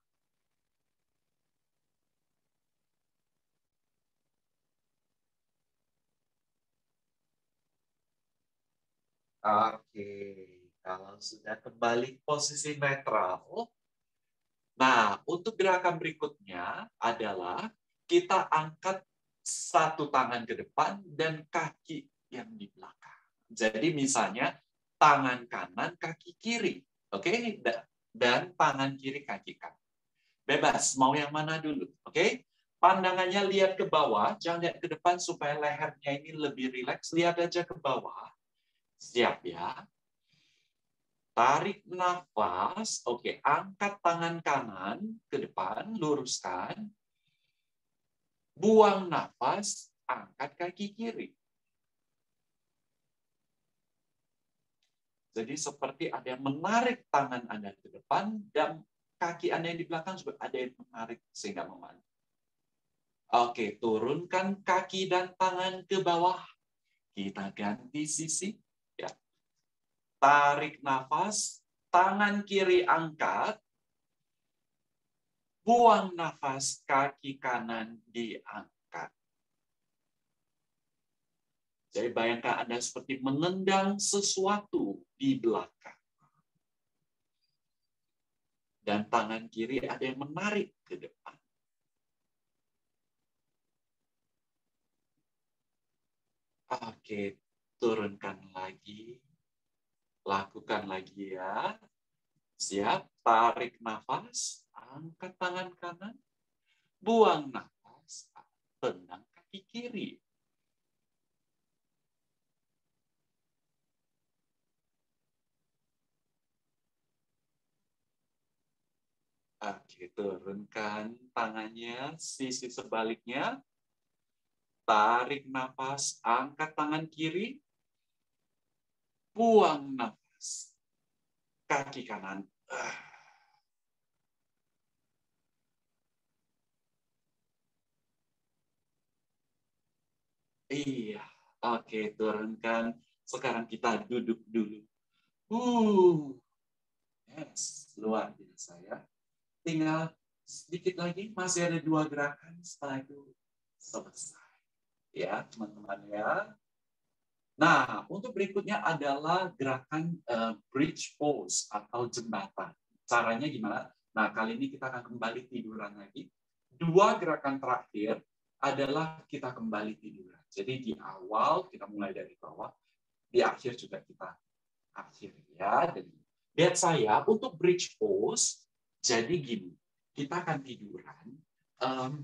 Oke, kalau sudah kembali posisi netral, nah untuk gerakan berikutnya adalah kita angkat satu tangan ke depan dan kaki yang di belakang. Jadi misalnya tangan kanan, kaki kiri, oke? Dan tangan kiri, kaki kanan. Bebas, mau yang mana dulu, oke? Pandangannya lihat ke bawah, jangan lihat ke depan supaya lehernya ini lebih rileks. Lihat aja ke bawah. Siap ya. Tarik nafas. Oke, angkat tangan kanan ke depan, luruskan. Buang nafas, angkat kaki kiri. Jadi seperti ada yang menarik tangan Anda ke depan dan kaki Anda yang di belakang juga ada yang menarik sehingga memandu. Oke, turunkan kaki dan tangan ke bawah. Kita ganti sisi. Ya. Tarik nafas, tangan kiri angkat, buang nafas, kaki kanan diangkat. Jadi bayangkan Anda seperti menendang sesuatu di belakang. Dan tangan kiri ada yang menarik ke depan. Oke, turunkan lagi. Lakukan lagi ya. Siap, tarik nafas, angkat tangan kanan, buang nafas, tendang kaki kiri. Oke, turunkan tangannya, sisi sebaliknya. Tarik nafas, angkat tangan kiri, buang nafas, kaki kanan. Iya, oke, turunkan. Sekarang kita duduk dulu. Uh, yes, luar biasa. saya. Tinggal sedikit lagi, masih ada dua gerakan, setelah itu selesai. Ya, teman-teman ya. Nah, untuk berikutnya adalah gerakan uh, bridge pose atau jembatan. Caranya gimana? Nah, kali ini kita akan kembali tiduran lagi. Dua gerakan terakhir adalah kita kembali tiduran. Jadi di awal kita mulai dari bawah, di akhir juga kita akhir ya. Jadi, lihat saya untuk bridge pose. Jadi gini, kita akan tiduran, um,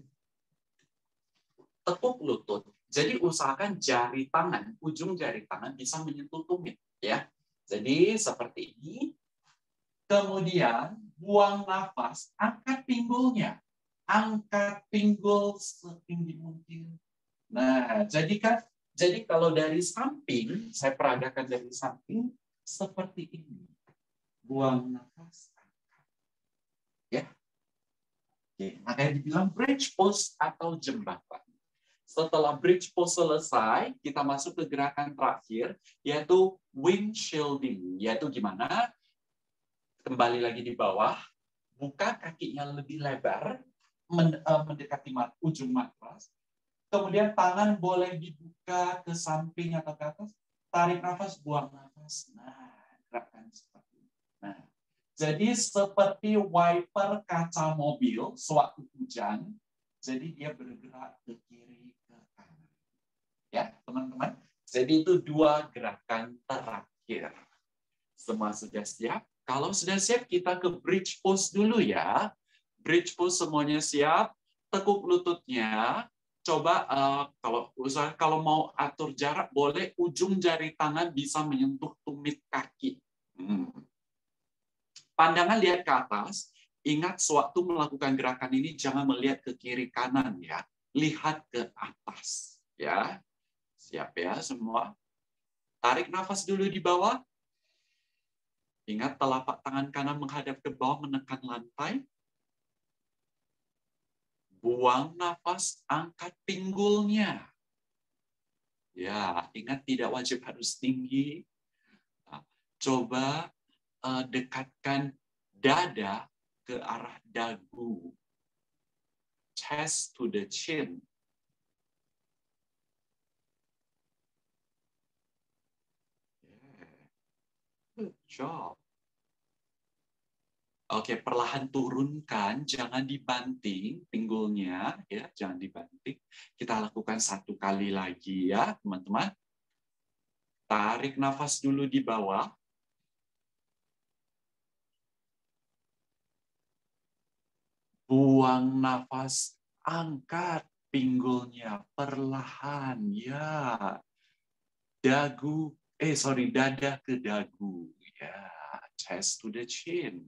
tekuk lutut. Jadi usahakan jari tangan, ujung jari tangan bisa menyentuh tumit, ya. Jadi seperti ini. Kemudian buang nafas, angkat pinggulnya, angkat pinggul setinggi mungkin. Nah, jadi kan, jadi kalau dari samping, saya peragakan dari samping seperti ini. Buang nafas, angkat. Ya. Oke, makanya dibilang bridge pose atau jembatan. Setelah bridge pose selesai, kita masuk ke gerakan terakhir, yaitu windshielding. Yaitu gimana? Kembali lagi di bawah, buka kakinya lebih lebar, mendekati ujung matras. Kemudian tangan boleh dibuka ke samping atau ke atas. Tarik nafas, buang nafas. Nah, gerakan seperti ini. Nah, jadi seperti wiper kaca mobil sewaktu hujan, jadi dia bergerak ke kiri, ke kanan. Ya, teman-teman. Jadi itu dua gerakan terakhir. Semua sudah siap? Kalau sudah siap, kita ke bridge pose dulu ya. Bridge pose semuanya siap. Tekuk lututnya. Coba uh, kalau usaha kalau mau atur jarak, boleh ujung jari tangan bisa menyentuh tumit kaki. Hmm. Pandangan lihat ke atas. Ingat sewaktu melakukan gerakan ini jangan melihat ke kiri kanan ya. Lihat ke atas ya. Siap ya semua. Tarik nafas dulu di bawah. Ingat telapak tangan kanan menghadap ke bawah menekan lantai. Buang nafas, angkat pinggulnya. Ya, ingat tidak wajib harus tinggi. Nah, coba uh, dekatkan dada ke arah dagu. Chest to the chin. Yeah. Good job. Oke, perlahan turunkan, jangan dibanting pinggulnya, ya, jangan dibanting. Kita lakukan satu kali lagi ya, teman-teman. Tarik nafas dulu di bawah. Buang nafas, angkat pinggulnya perlahan, ya. Dagu, eh sorry, dada ke dagu, ya. Chest to the chin.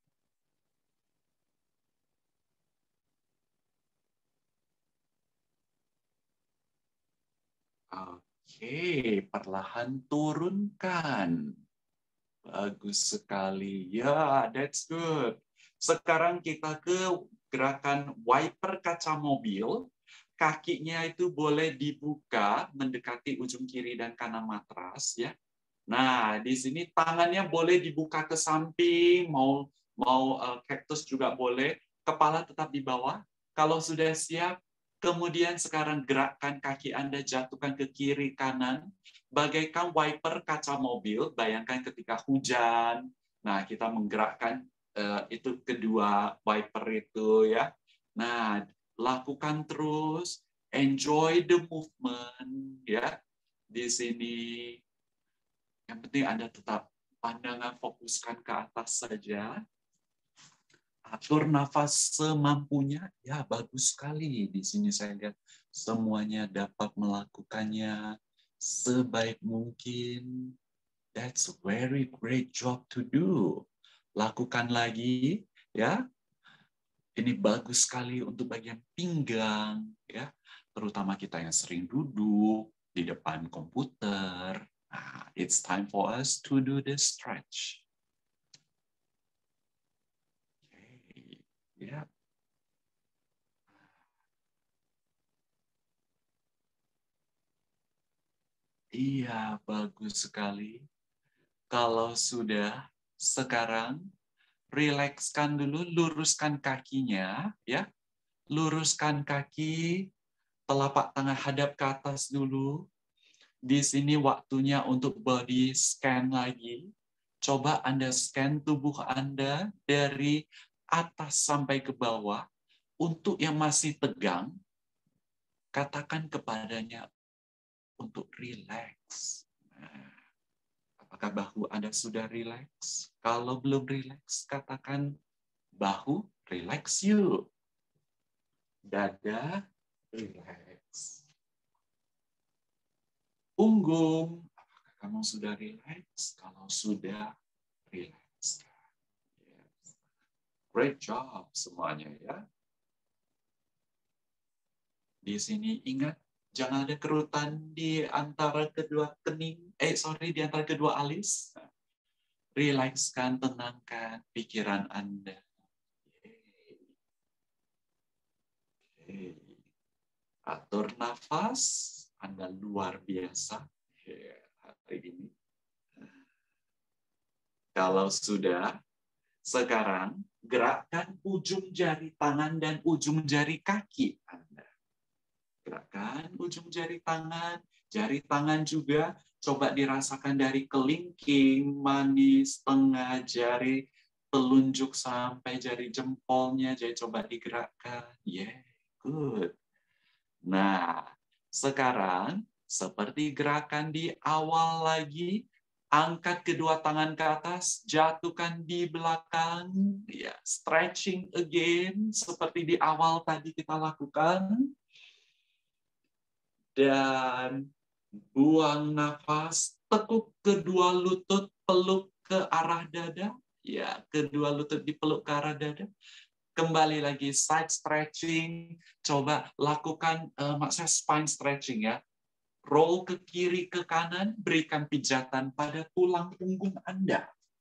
Oke, perlahan turunkan. Bagus sekali. Ya, that's good. Sekarang kita ke gerakan wiper kaca mobil. Kakinya itu boleh dibuka mendekati ujung kiri dan kanan matras ya. Nah, di sini tangannya boleh dibuka ke samping, mau mau uh, cactus juga boleh. Kepala tetap di bawah. Kalau sudah siap, kemudian sekarang gerakkan kaki Anda jatuhkan ke kiri kanan, bagaikan wiper kaca mobil. Bayangkan ketika hujan, nah kita menggerakkan uh, itu kedua wiper itu ya. Nah, lakukan terus, enjoy the movement ya di sini. Yang penting Anda tetap pandangan fokuskan ke atas saja. Atur nafas semampunya. Ya, bagus sekali. Di sini saya lihat semuanya dapat melakukannya sebaik mungkin. That's a very great job to do. Lakukan lagi, ya. Ini bagus sekali untuk bagian pinggang, ya. Terutama kita yang sering duduk di depan komputer. Nah, it's time for us to do the stretch. Okay. Yeah. Iya, bagus sekali. Kalau sudah, sekarang rilekskan dulu, luruskan kakinya, ya. Luruskan kaki, telapak tangan hadap ke atas dulu. Di sini waktunya untuk body scan lagi. Coba Anda scan tubuh Anda dari atas sampai ke bawah. Untuk yang masih tegang, katakan kepadanya untuk relax. Nah, apakah bahu Anda sudah relax? Kalau belum relax, katakan bahu relax yuk. Dada relax. Punggung, apakah kamu sudah relax? Kalau sudah, relax. Yes. Great job semuanya ya. Di sini ingat, jangan ada kerutan di antara kedua kening, eh sorry, di antara kedua alis. Rilekskan, tenangkan pikiran Anda. Okay. Atur nafas, Anda luar biasa hari ini. Kalau sudah, sekarang gerakkan ujung jari tangan dan ujung jari kaki Anda. Gerakan ujung jari tangan, jari tangan juga coba dirasakan dari kelingking, manis, tengah jari, telunjuk sampai jari jempolnya, jadi coba digerakkan. Yeah, good. Nah, sekarang seperti gerakan di awal lagi, angkat kedua tangan ke atas, jatuhkan di belakang, ya, stretching again seperti di awal tadi kita lakukan. Dan buang nafas, tekuk kedua lutut, peluk ke arah dada. Ya, kedua lutut dipeluk ke arah dada. Kembali lagi side stretching. Coba lakukan, uh, maksudnya spine stretching ya. Roll ke kiri, ke kanan, berikan pijatan pada tulang punggung Anda.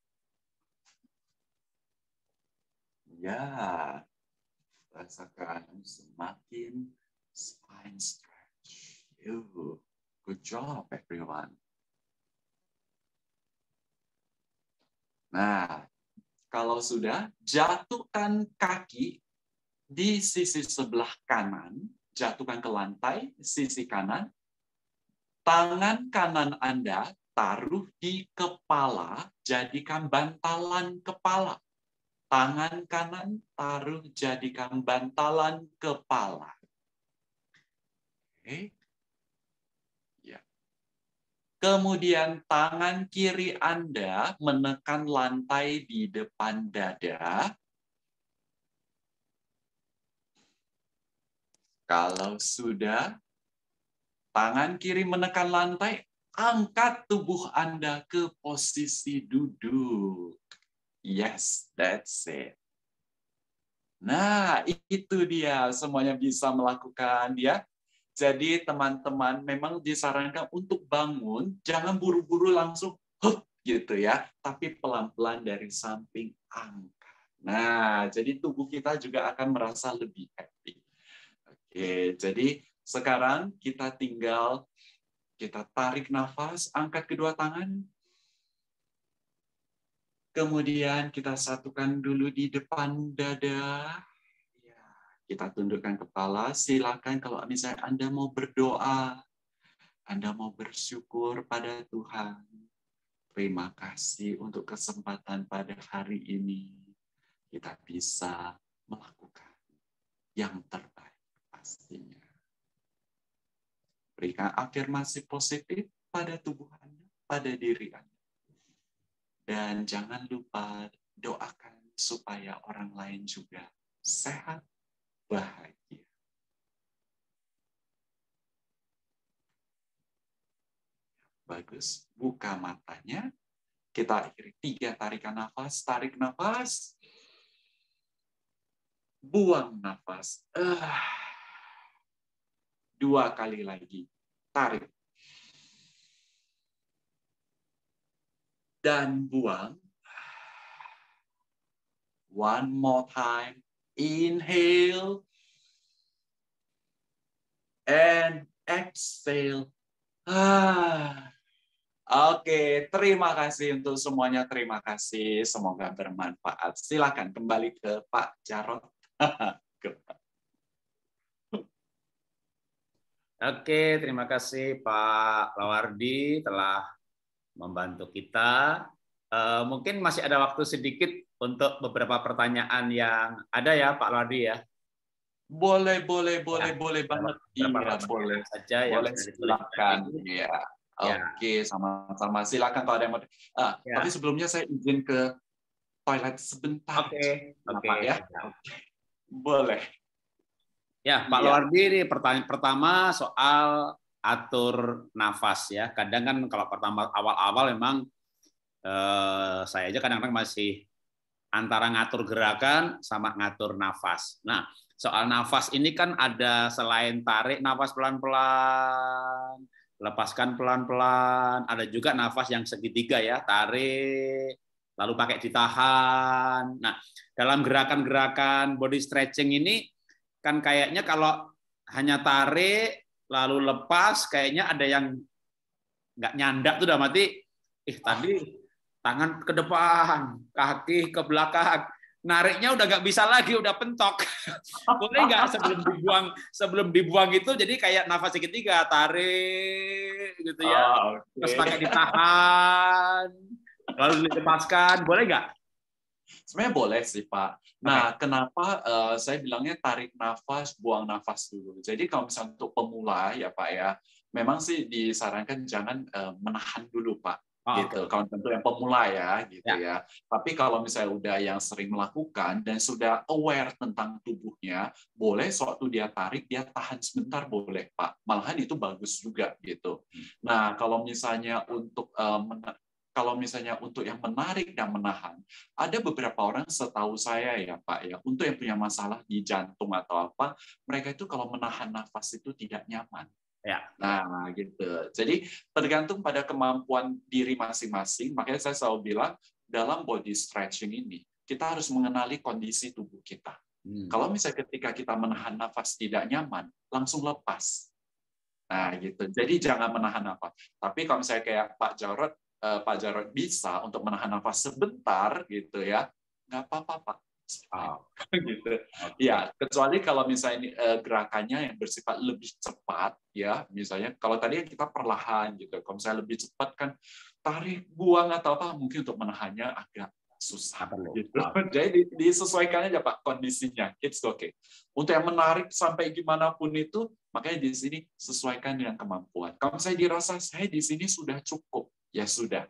Ya, rasakan semakin spine stretch. You, good job everyone. Nah, kalau sudah, jatuhkan kaki di sisi sebelah kanan, jatuhkan ke lantai, sisi kanan. Tangan kanan Anda taruh di kepala, jadikan bantalan kepala. Tangan kanan taruh, jadikan bantalan kepala. Oke. Ya. Kemudian tangan kiri Anda menekan lantai di depan dada. Kalau sudah, tangan kiri menekan lantai, angkat tubuh Anda ke posisi duduk. Yes, that's it. Nah, itu dia. Semuanya bisa melakukan ya. Jadi teman-teman memang disarankan untuk bangun, jangan buru-buru langsung hup gitu ya, tapi pelan-pelan dari samping angkat. Nah, jadi tubuh kita juga akan merasa lebih happy. Oke, jadi sekarang kita tinggal kita tarik nafas, angkat kedua tangan. Kemudian kita satukan dulu di depan dada. Ya, kita tundukkan kepala. Silakan kalau misalnya Anda mau berdoa, Anda mau bersyukur pada Tuhan. Terima kasih untuk kesempatan pada hari ini. Kita bisa melakukan yang terbaik pastinya. Berikan afirmasi positif pada tubuh Anda, pada diri Anda. Dan jangan lupa doakan supaya orang lain juga sehat, bahagia. Bagus, buka matanya. Kita akhiri tiga tarikan nafas, tarik nafas. Buang nafas. Uh. Dua kali lagi. Tarik. Dan buang. One more time. Inhale. And exhale. Ah. Oke, terima kasih untuk semuanya. Terima kasih. Semoga bermanfaat. Silakan kembali ke Pak Jarod. Oke, terima kasih Pak Lawardi telah membantu kita. Uh, mungkin masih ada waktu sedikit untuk beberapa pertanyaan yang ada ya Pak Lawardi ya. Boleh, boleh, boleh, Ya, boleh banget. Iya, boleh. Saja yang boleh, silakan. Iya. Ya. Oke, sama-sama. Silakan kalau ada yang mau. Ah, ya. Tapi sebelumnya saya izin ke toilet sebentar. Oke, oke. Ya. Oke. Boleh. Ya, Pak ya. Lawardi, ini pertanyaan pertama soal atur nafas ya. Kadang kan kalau pertama awal-awal memang eh, saya aja kadang-kadang masih antara ngatur gerakan sama ngatur nafas. Nah, soal nafas ini kan ada selain tarik nafas pelan-pelan, lepaskan pelan-pelan, ada juga nafas yang segitiga ya, tarik, lalu pakai ditahan. Nah, dalam gerakan-gerakan body stretching ini kan kayaknya kalau hanya tarik lalu lepas, kayaknya ada yang nggak nyandak tuh udah mati. Eh tadi tangan ke depan, kaki ke belakang, nariknya udah nggak bisa lagi, udah pentok. Boleh nggak sebelum dibuang, sebelum dibuang itu jadi kayak nafas segitiga, tarik gitu ya, oh, okay. Terus pakai ditahan, lalu dilepaskan, boleh nggak? Sebenarnya boleh sih Pak. Nah, okay. Kenapa uh, saya bilangnya tarik nafas, buang nafas dulu. Jadi kalau misalnya untuk pemula ya Pak ya, memang sih disarankan jangan uh, menahan dulu Pak. Oh, gitu. Okay. Kalau tentu yang pemula ya, gitu ya. ya. Tapi kalau misalnya udah yang sering melakukan dan sudah aware tentang tubuhnya, boleh sewaktu dia tarik dia tahan sebentar boleh Pak. Malahan itu bagus juga gitu. Nah, kalau misalnya untuk uh, kalau misalnya untuk yang menarik dan menahan, ada beberapa orang setahu saya ya Pak ya, untuk yang punya masalah di jantung atau apa, mereka itu kalau menahan nafas itu tidak nyaman. Ya. Nah, gitu. Jadi tergantung pada kemampuan diri masing-masing. Makanya saya selalu bilang dalam body stretching ini kita harus mengenali kondisi tubuh kita. Hmm. Kalau misalnya ketika kita menahan nafas tidak nyaman, langsung lepas. Nah, gitu. Jadi jangan menahan nafas. Tapi kalau misalnya kayak Pak Jarod, eh, Pak Jarod bisa untuk menahan nafas sebentar, gitu ya, nggak apa-apa Pak. Oh. gitu. Okay. Ya, kecuali kalau misalnya uh, gerakannya yang bersifat lebih cepat, ya, misalnya kalau tadi kita perlahan gitu, kalau misalnya lebih cepat kan tarik, buang atau apa, mungkin untuk menahannya agak susah. Gitu. Oh. Jadi disesuaikan aja Pak kondisinya, it's okay. Untuk yang menarik sampai gimana pun itu, makanya di sini sesuaikan dengan kemampuan. Kalau saya dirasa saya di sini sudah cukup, ya sudah,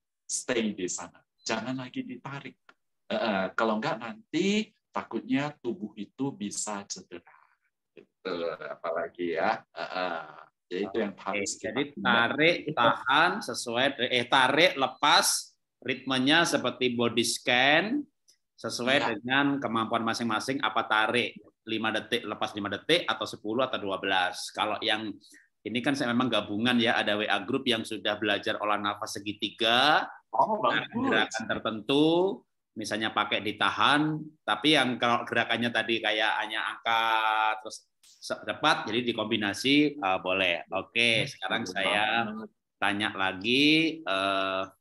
stay di sana, jangan lagi ditarik. Uh, kalau enggak nanti takutnya tubuh itu bisa cedera. Itu apalagi ya. Uh, uh. Jadi itu yang harus kita. Jadi tarik, tahan sesuai eh tarik, lepas, ritmenya seperti body scan sesuai ya. Dengan kemampuan masing-masing. Apa tarik lima detik, lepas lima detik atau sepuluh atau dua belas. Kalau yang ini kan saya memang gabungan ya, ada W A group yang sudah belajar olah nafas segitiga, oh, gerakan tertentu. Misalnya pakai ditahan, tapi yang kalau gerakannya tadi kayak hanya angkat terus cepat, jadi dikombinasi uh, boleh. Oke, sekarang saya tanya lagi. Uh,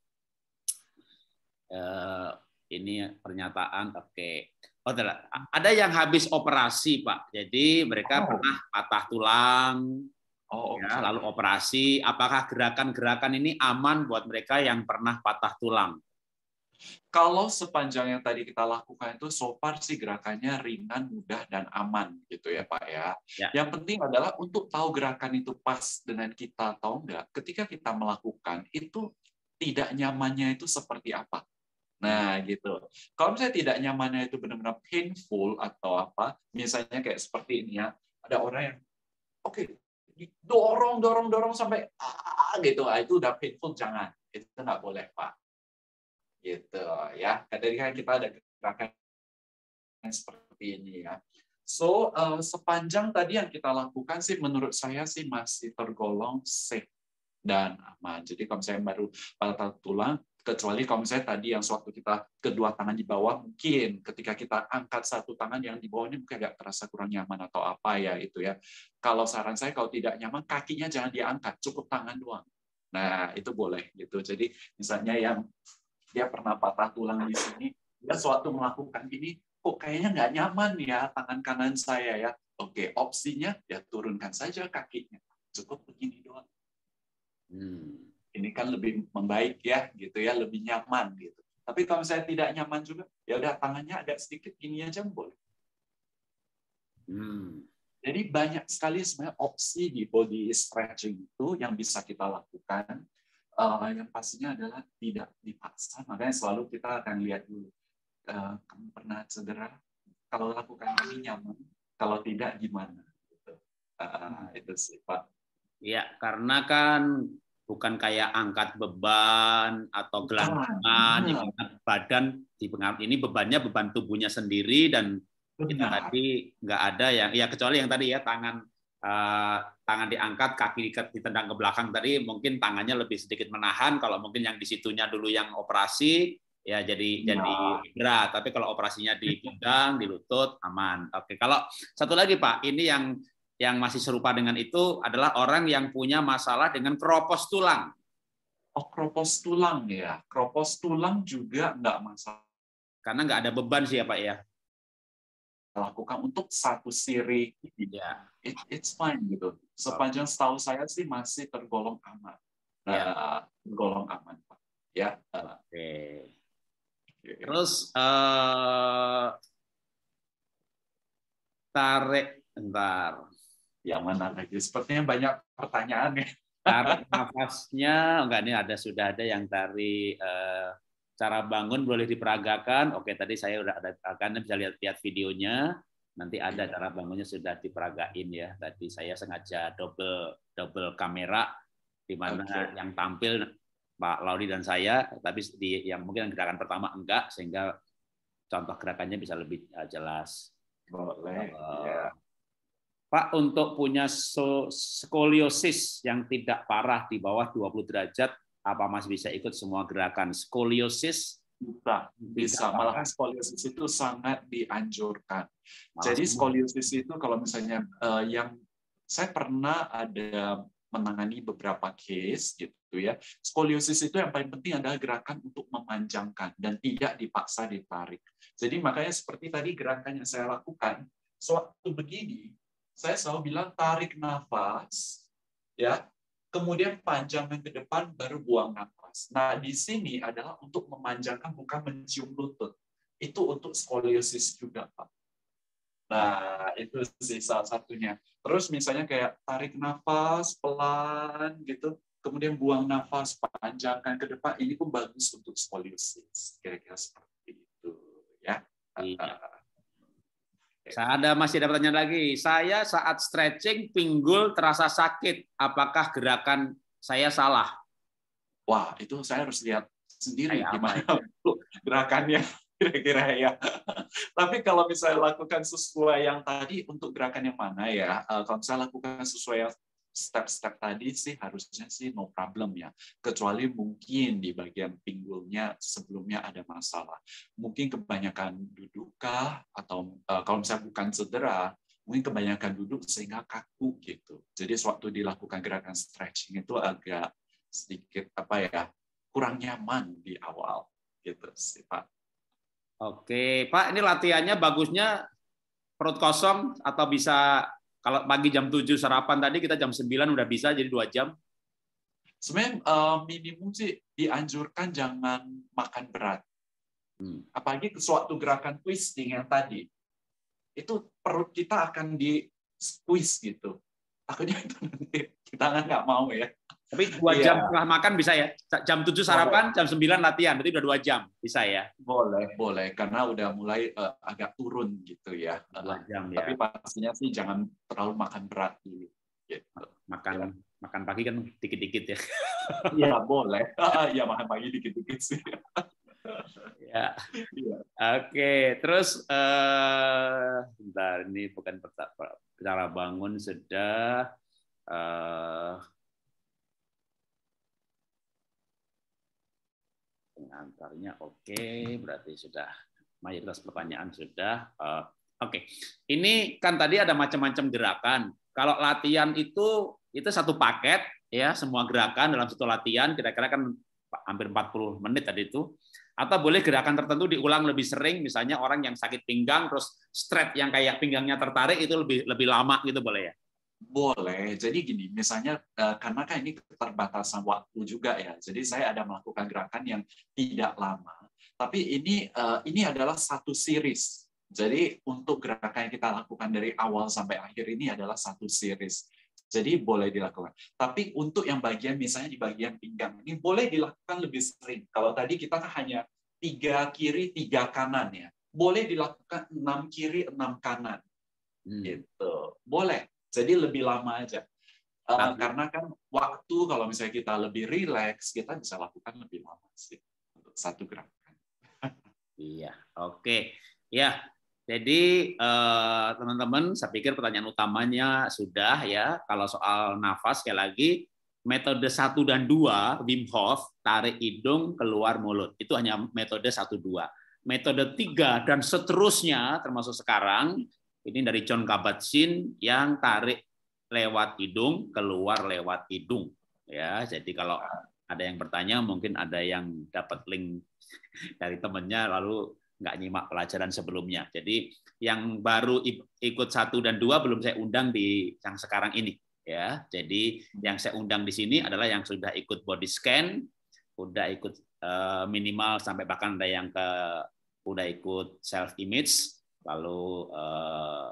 uh, ini pernyataan. Oke. Oh, ada yang habis operasi Pak. Jadi mereka oh. pernah patah tulang. Oh, okay. Ya, lalu operasi. Apakah gerakan-gerakan ini aman buat mereka yang pernah patah tulang? Kalau sepanjang yang tadi kita lakukan itu so far sih gerakannya ringan, mudah, dan aman gitu ya Pak ya. ya. Yang penting adalah untuk tahu gerakan itu pas dengan kita atau enggak, ketika kita melakukan itu tidak nyamannya itu seperti apa. Nah gitu. Kalau misalnya tidak nyamannya itu benar-benar painful atau apa, misalnya kayak seperti ini ya, ada orang yang oke, okay, dorong, dorong, dorong sampai ah, gitu, itu udah painful, jangan. Itu nggak boleh Pak. Gitu ya. Tadi kan kita ada gerakan seperti ini ya. So uh, sepanjang tadi yang kita lakukan sih menurut saya sih masih tergolong safe dan aman. Jadi kalau misalnya baru patah tulang, kecuali kalau misalnya tadi yang sewaktu kita kedua tangan di bawah, mungkin ketika kita angkat satu tangan yang di bawahnya mungkin agak terasa kurang nyaman atau apa. apa ya itu ya. Kalau saran saya kalau tidak nyaman kakinya jangan diangkat, cukup tangan doang. Nah, itu boleh gitu. Jadi misalnya yang dia pernah patah tulang di sini, dia suatu melakukan ini, kok kayaknya nggak nyaman ya tangan kanan saya ya. Oke, opsinya ya turunkan saja kakinya. Cukup begini doang. Hmm. Ini kan lebih membaik ya, gitu ya, lebih nyaman gitu. Tapi kalau saya tidak nyaman juga, ya udah tangannya agak sedikit gini aja boleh. Hmm. Jadi banyak sekali sebenarnya opsi di body stretching itu yang bisa kita lakukan. Uh, yang pastinya adalah tidak dipaksa, makanya selalu kita akan lihat dulu. Uh, kamu pernah cedera? Kalau lakukan ini nyaman, kalau tidak gimana? Gitu. Uh, itu sih Pak. Ya, karena kan bukan kayak angkat beban atau gelantungan, ya, badan dipengaruhi. Ini bebannya beban tubuhnya sendiri dan Benar. itu tadi nggak ada yang, ya kecuali yang tadi ya tangan uh, tangan diangkat, kaki ditendang ke belakang tadi, mungkin tangannya lebih sedikit menahan. Kalau mungkin yang di situnya dulu yang operasi, ya jadi nah. jadi berat. Tapi kalau operasinya di pinggang, di lutut, aman. Oke, kalau satu lagi Pak, ini yang yang masih serupa dengan itu adalah orang yang punya masalah dengan keropos tulang. Oh, keropos tulang ya. Keropos tulang juga nggak masalah. Karena nggak ada beban sih ya Pak ya. Lakukan untuk satu siri, ya. It, it's fine gitu. Sepanjang setahu saya sih masih tergolong aman. Ya. Uh, tergolong aman Pak. Ya. Uh. Oke. Okay. Terus uh, tarik, bentar. Yang mana lagi? Sepertinya banyak pertanyaan ya. Tarik nafasnya, enggak, ini ada sudah ada yang dari uh, cara bangun boleh diperagakan. Oke, tadi saya udah ada, akan bisa lihat-lihat videonya. Nanti ada cara bangunnya sudah diperagain ya. Tadi saya sengaja double double kamera di mana okay. yang tampil Pak Laudi dan saya, tapi di yang mungkin gerakan pertama enggak, sehingga contoh gerakannya bisa lebih uh, jelas. Boleh. Uh, ya. Pak, untuk punya skoliosis yang tidak parah di bawah dua puluh derajat, apa Mas bisa ikut semua gerakan skoliosis? Bisa, bisa. Malah skoliosis itu sangat dianjurkan. Malah Jadi skoliosis itu kalau misalnya uh, yang saya pernah ada menangani beberapa case gitu ya. Skoliosis itu yang paling penting adalah gerakan untuk memanjangkan dan tidak dipaksa ditarik. Jadi makanya seperti tadi gerakan yang saya lakukan, sewaktu begini, saya selalu bilang tarik nafas, ya, kemudian panjangkan ke depan, baru buang nafas. Nah, di sini adalah untuk memanjangkan, bukan mencium lutut. Itu untuk skoliosis juga, Pak. Nah, itu sih salah satunya. Terus misalnya kayak tarik nafas pelan gitu, kemudian buang nafas, panjangkan ke depan. Ini pun bagus untuk skoliosis. Kira-kira seperti itu, ya. Iya. Saya ada masih ada pertanyaan lagi. Saya saat stretching pinggul terasa sakit. Apakah gerakan saya salah? Wah, itu saya harus lihat sendiri kayak gimana ya? Gerakannya kira-kira ya. Tapi kalau misalnya lakukan sesuai yang tadi, untuk gerakan yang mana ya? Kalau saya lakukan sesuai step-step tadi sih harusnya sih no problem ya. Kecuali mungkin di bagian pinggulnya sebelumnya ada masalah. Mungkin kebanyakan dudukkah, atau uh, kalau misalnya bukan cedera, mungkin kebanyakan duduk sehingga kaku gitu. Jadi sewaktu dilakukan gerakan stretching itu agak sedikit apa ya, kurang nyaman di awal gitu sih Pak. Oke Pak, ini latihannya bagusnya perut kosong atau bisa kalau pagi jam tujuh sarapan tadi, kita jam sembilan udah bisa, jadi dua jam? Sebenarnya uh, minimum sih dianjurkan jangan makan berat. Hmm. Apalagi suatu gerakan twisting yang tadi, itu perut kita akan di squeeze gitu. Takutnya itu nanti kita nggak mau ya. Tapi dua jam yeah. setelah makan bisa ya? Jam tujuh sarapan, boleh. Jam sembilan latihan, berarti udah dua jam, bisa ya? Boleh, boleh. Karena udah mulai uh, agak turun gitu ya. Dua jam, Tapi ya. pastinya sih jangan terlalu makan berat dulu. Gitu. Makan ya. Makan pagi kan dikit-dikit ya? Iya, boleh. Iya, makan pagi dikit-dikit sih. Ya. Ya. Oke, terus uh, bentar, ini bukan cara bangun sudah. Uh, pengantarnya oke, berarti sudah mayoritas pertanyaan sudah. Uh, oke, ini kan tadi ada macam-macam gerakan. Kalau latihan itu itu satu paket ya semua gerakan dalam satu latihan, kira-kira kan hampir empat puluh menit tadi itu. Atau boleh gerakan tertentu diulang lebih sering, misalnya orang yang sakit pinggang terus straight yang kayak pinggangnya tertarik itu lebih lebih lama gitu, boleh ya? Boleh. Jadi gini, misalnya karena kan ini keterbatasan waktu juga ya. Jadi saya ada melakukan gerakan yang tidak lama. Tapi ini ini adalah satu series. Jadi untuk gerakan yang kita lakukan dari awal sampai akhir ini adalah satu series. Jadi boleh dilakukan. Tapi untuk yang bagian misalnya di bagian pinggang ini boleh dilakukan lebih sering. Kalau tadi kita hanya tiga kiri tiga kanan ya, boleh dilakukan enam kiri enam kanan. Hmm. Gitu. Boleh. Jadi lebih lama aja. Uh, karena kan waktu kalau misalnya kita lebih rileks, kita bisa lakukan lebih lama sih untuk satu gerakan. Iya, oke. Ya, jadi teman-teman, eh, saya pikir pertanyaan utamanya sudah ya. Kalau soal nafas, sekali lagi, metode satu dan dua, Wim Hof, tarik hidung, keluar mulut. Itu hanya metode satu dua. Metode tiga dan seterusnya, termasuk sekarang, ini dari John Kabat-Zinn yang tarik lewat hidung, keluar lewat hidung. Ya, jadi kalau ada yang bertanya, mungkin ada yang dapat link dari temannya lalu nggak nyimak pelajaran sebelumnya. Jadi yang baru ikut satu dan dua belum saya undang di yang sekarang ini. Ya, jadi yang saya undang di sini adalah yang sudah ikut body scan, udah ikut uh, minimal sampai bahkan ada yang ke udah ikut self image, lalu uh,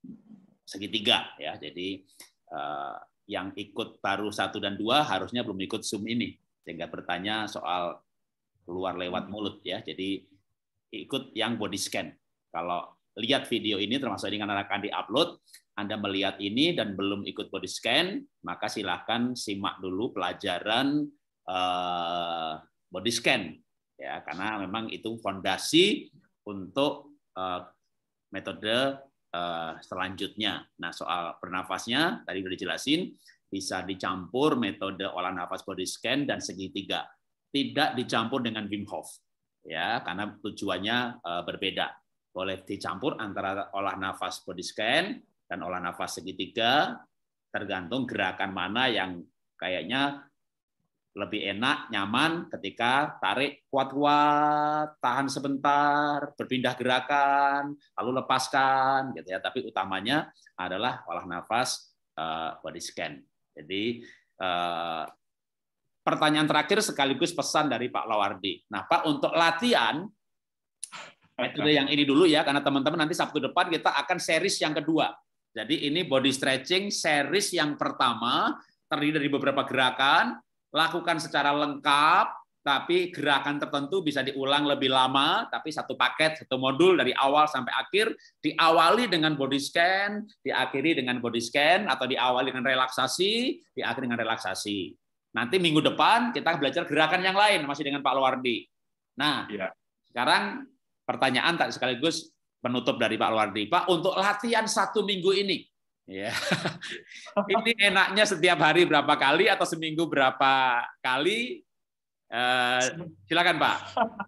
segitiga ya. Jadi uh, yang ikut baru satu dan dua harusnya belum ikut Zoom ini, sehingga bertanya soal keluar lewat mulut ya. Jadi ikut yang body scan. Kalau lihat video ini termasuk ini karena akan diupload, Anda melihat ini dan belum ikut body scan, maka silahkan simak dulu pelajaran uh, body scan ya, karena memang itu fondasi untuk uh, metode uh, selanjutnya. Nah, soal bernafasnya tadi sudah dijelasin, bisa dicampur metode olah nafas body scan dan segitiga. Tidak dicampur dengan Wim Hof, ya, karena tujuannya uh, berbeda. Boleh dicampur antara olah nafas body scan dan olah nafas segitiga, tergantung gerakan mana yang kayaknya lebih enak, nyaman ketika tarik kuat-kuat, tahan sebentar, berpindah gerakan, lalu lepaskan, gitu ya. Tapi utamanya adalah olah nafas uh, body scan. Jadi uh, pertanyaan terakhir sekaligus pesan dari Pak Lawardi. Nah, Pak, untuk latihan, metode yang ini dulu ya, karena teman-teman nanti Sabtu depan kita akan series yang kedua. Jadi ini body stretching series yang pertama, terdiri dari beberapa gerakan, lakukan secara lengkap, tapi gerakan tertentu bisa diulang lebih lama, tapi satu paket, satu modul dari awal sampai akhir, diawali dengan body scan, diakhiri dengan body scan, atau diawali dengan relaksasi, diakhiri dengan relaksasi. Nanti minggu depan kita belajar gerakan yang lain masih dengan Pak Lawardi. Nah, ya. Sekarang pertanyaan tak sekaligus penutup dari Pak Lawardi. Pak, untuk latihan satu minggu ini, ya, ini enaknya setiap hari berapa kali atau seminggu berapa kali? Eh, silakan Pak.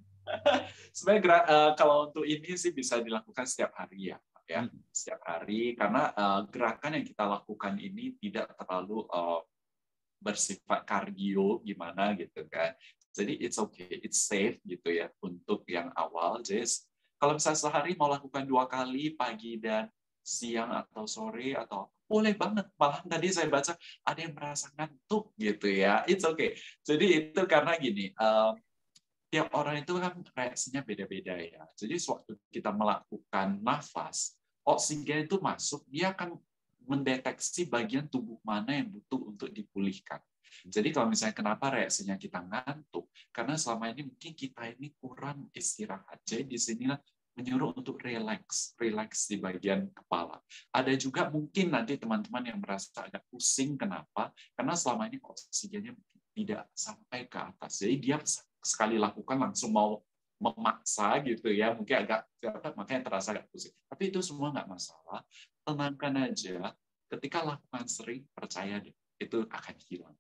Sebenarnya uh, kalau untuk ini sih bisa dilakukan setiap hari ya, Pak, ya, setiap hari karena uh, gerakan yang kita lakukan ini tidak terlalu uh, bersifat kardio gimana gitu kan. Jadi it's okay, it's safe gitu ya untuk yang awal. Jadi kalau misalnya sehari mau lakukan dua kali pagi dan siang atau sore atau boleh banget. Malah tadi saya baca ada yang merasa ngantuk gitu ya. It's okay. Jadi itu karena gini, um, tiap orang itu kan reaksinya beda-beda ya. Jadi sewaktu kita melakukan nafas, oksigen itu masuk, dia akan mendeteksi bagian tubuh mana yang butuh untuk dipulihkan. Jadi kalau misalnya kenapa reaksinya kita ngantuk, karena selama ini mungkin kita ini kurang istirahat. Jadi di sinilah menyuruh untuk relax, relax di bagian kepala. Ada juga mungkin nanti teman-teman yang merasa agak pusing, kenapa? Karena selama ini oksigennya tidak sampai ke atas. Jadi dia sekali lakukan langsung mau memaksa gitu ya, mungkin agak makanya terasa agak pusing. Tapi itu semua nggak masalah. Tenangkan aja, ketika lakukan sering, percaya deh, itu akan hilang.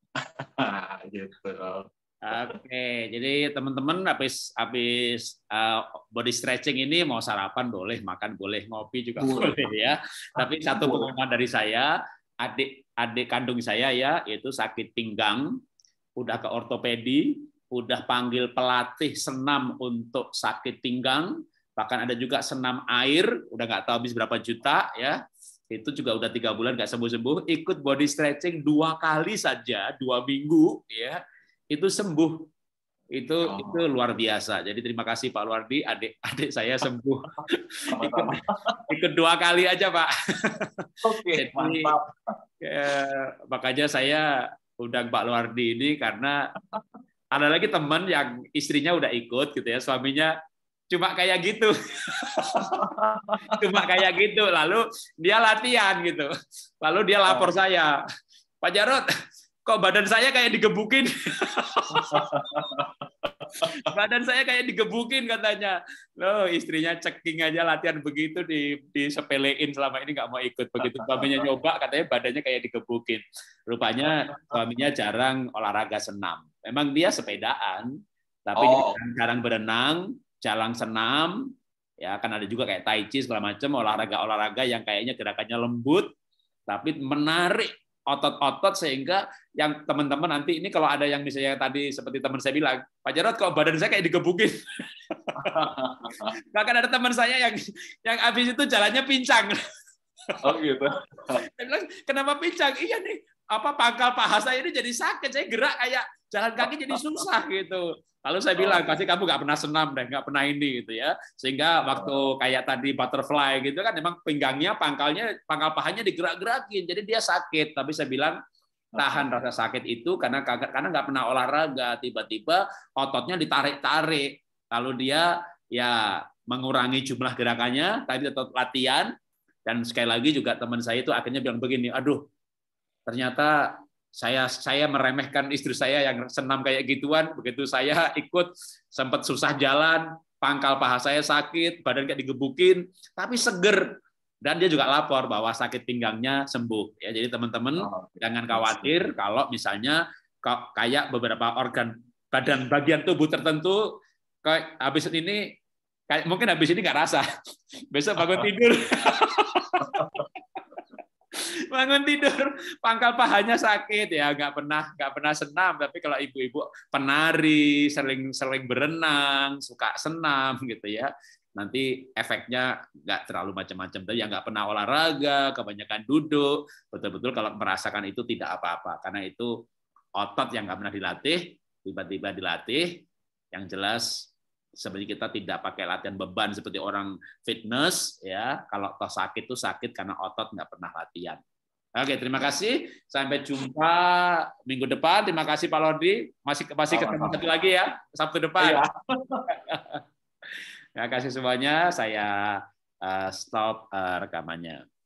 Gitu. Oke, jadi teman-teman habis habis uh, body stretching ini mau sarapan boleh, makan boleh, ngopi juga boleh, boleh ya. Tapi satu pengumuman dari saya, adik adik kandung saya ya, yaitu sakit pinggang, udah ke ortopedi, udah panggil pelatih senam untuk sakit pinggang, bahkan ada juga senam air, udah nggak tahu habis berapa juta ya. Itu juga udah tiga bulan nggak sembuh-sembuh, ikut body stretching dua kali saja, dua minggu, ya itu sembuh. Itu oh. itu luar biasa. Jadi terima kasih Pak Luardi, adik-adik saya sembuh. ikut, ikut dua kali aja Pak. Oke, Jadi, mantap. Eh, makanya saya undang Pak Luardi ini karena ada lagi teman yang istrinya udah ikut gitu ya, suaminya cuma kayak gitu. Cuma kayak gitu, lalu dia latihan gitu. Lalu dia lapor saya, Pak Jarod, kok badan saya kayak digebukin? Badan saya kayak digebukin katanya. Loh, istrinya ceking aja latihan begitu di disepelein, selama ini nggak mau ikut. Begitu suaminya nyoba katanya badannya kayak digebukin. Rupanya suaminya jarang olahraga senam. Memang dia sepedaan, tapi oh. dia jarang berenang, jalan senam, ya kan ada juga kayak tai chi segala macam, olahraga-olahraga yang kayaknya gerakannya lembut tapi menarik otot-otot sehingga yang teman-teman nanti ini kalau ada yang misalnya tadi seperti teman saya bilang, Pak Jarod kok badan saya kayak digebukin. Bahkan ada teman saya yang yang habis itu jalannya pincang. Oh gitu. Saya bilang, kenapa pincang? Iya nih, apa pangkal paha saya ini jadi sakit, saya gerak kayak jalan kaki jadi susah gitu. Lalu saya bilang, pasti kamu nggak pernah senam deh, nggak pernah ini gitu ya. Sehingga waktu kayak tadi butterfly gitu kan, memang pinggangnya, pangkalnya, pangkal pahanya digerak-gerakin, jadi dia sakit. Tapi saya bilang tahan rasa sakit itu karena karena nggak pernah olahraga, tiba-tiba ototnya ditarik-tarik. Lalu dia ya mengurangi jumlah gerakannya, tadi tetap latihan. Dan sekali lagi juga teman saya itu akhirnya bilang begini, aduh, ternyata saya saya meremehkan istri saya yang senam kayak gituan, begitu saya ikut sempat susah jalan, pangkal paha saya sakit, badan kayak digebukin, tapi seger. Dan dia juga lapor bahwa sakit pinggangnya sembuh. Ya, jadi teman-teman oh, jangan khawatir kalau misalnya kayak beberapa organ badan bagian tubuh tertentu kayak habis ini kayak mungkin habis ini nggak rasa, besok bangun tidur. Bangun tidur, pangkal pahanya sakit ya, nggak pernah nggak pernah senam. Tapi kalau ibu-ibu penari, sering sering berenang, suka senam gitu ya, nanti efeknya nggak terlalu macam-macam. Tapi yang nggak pernah olahraga, kebanyakan duduk, betul-betul kalau merasakan itu tidak apa-apa, karena itu otot yang nggak pernah dilatih, tiba-tiba dilatih, yang jelas sebenarnya kita tidak pakai latihan beban seperti orang fitness ya. Kalau toh sakit itu sakit karena otot nggak pernah latihan. Oke, terima kasih. Sampai jumpa minggu depan. Terima kasih Pak Lordi. Masih masih ketemu satu lagi ya Sabtu depan. Iya. Terima kasih semuanya. Saya uh, stop uh, rekamannya.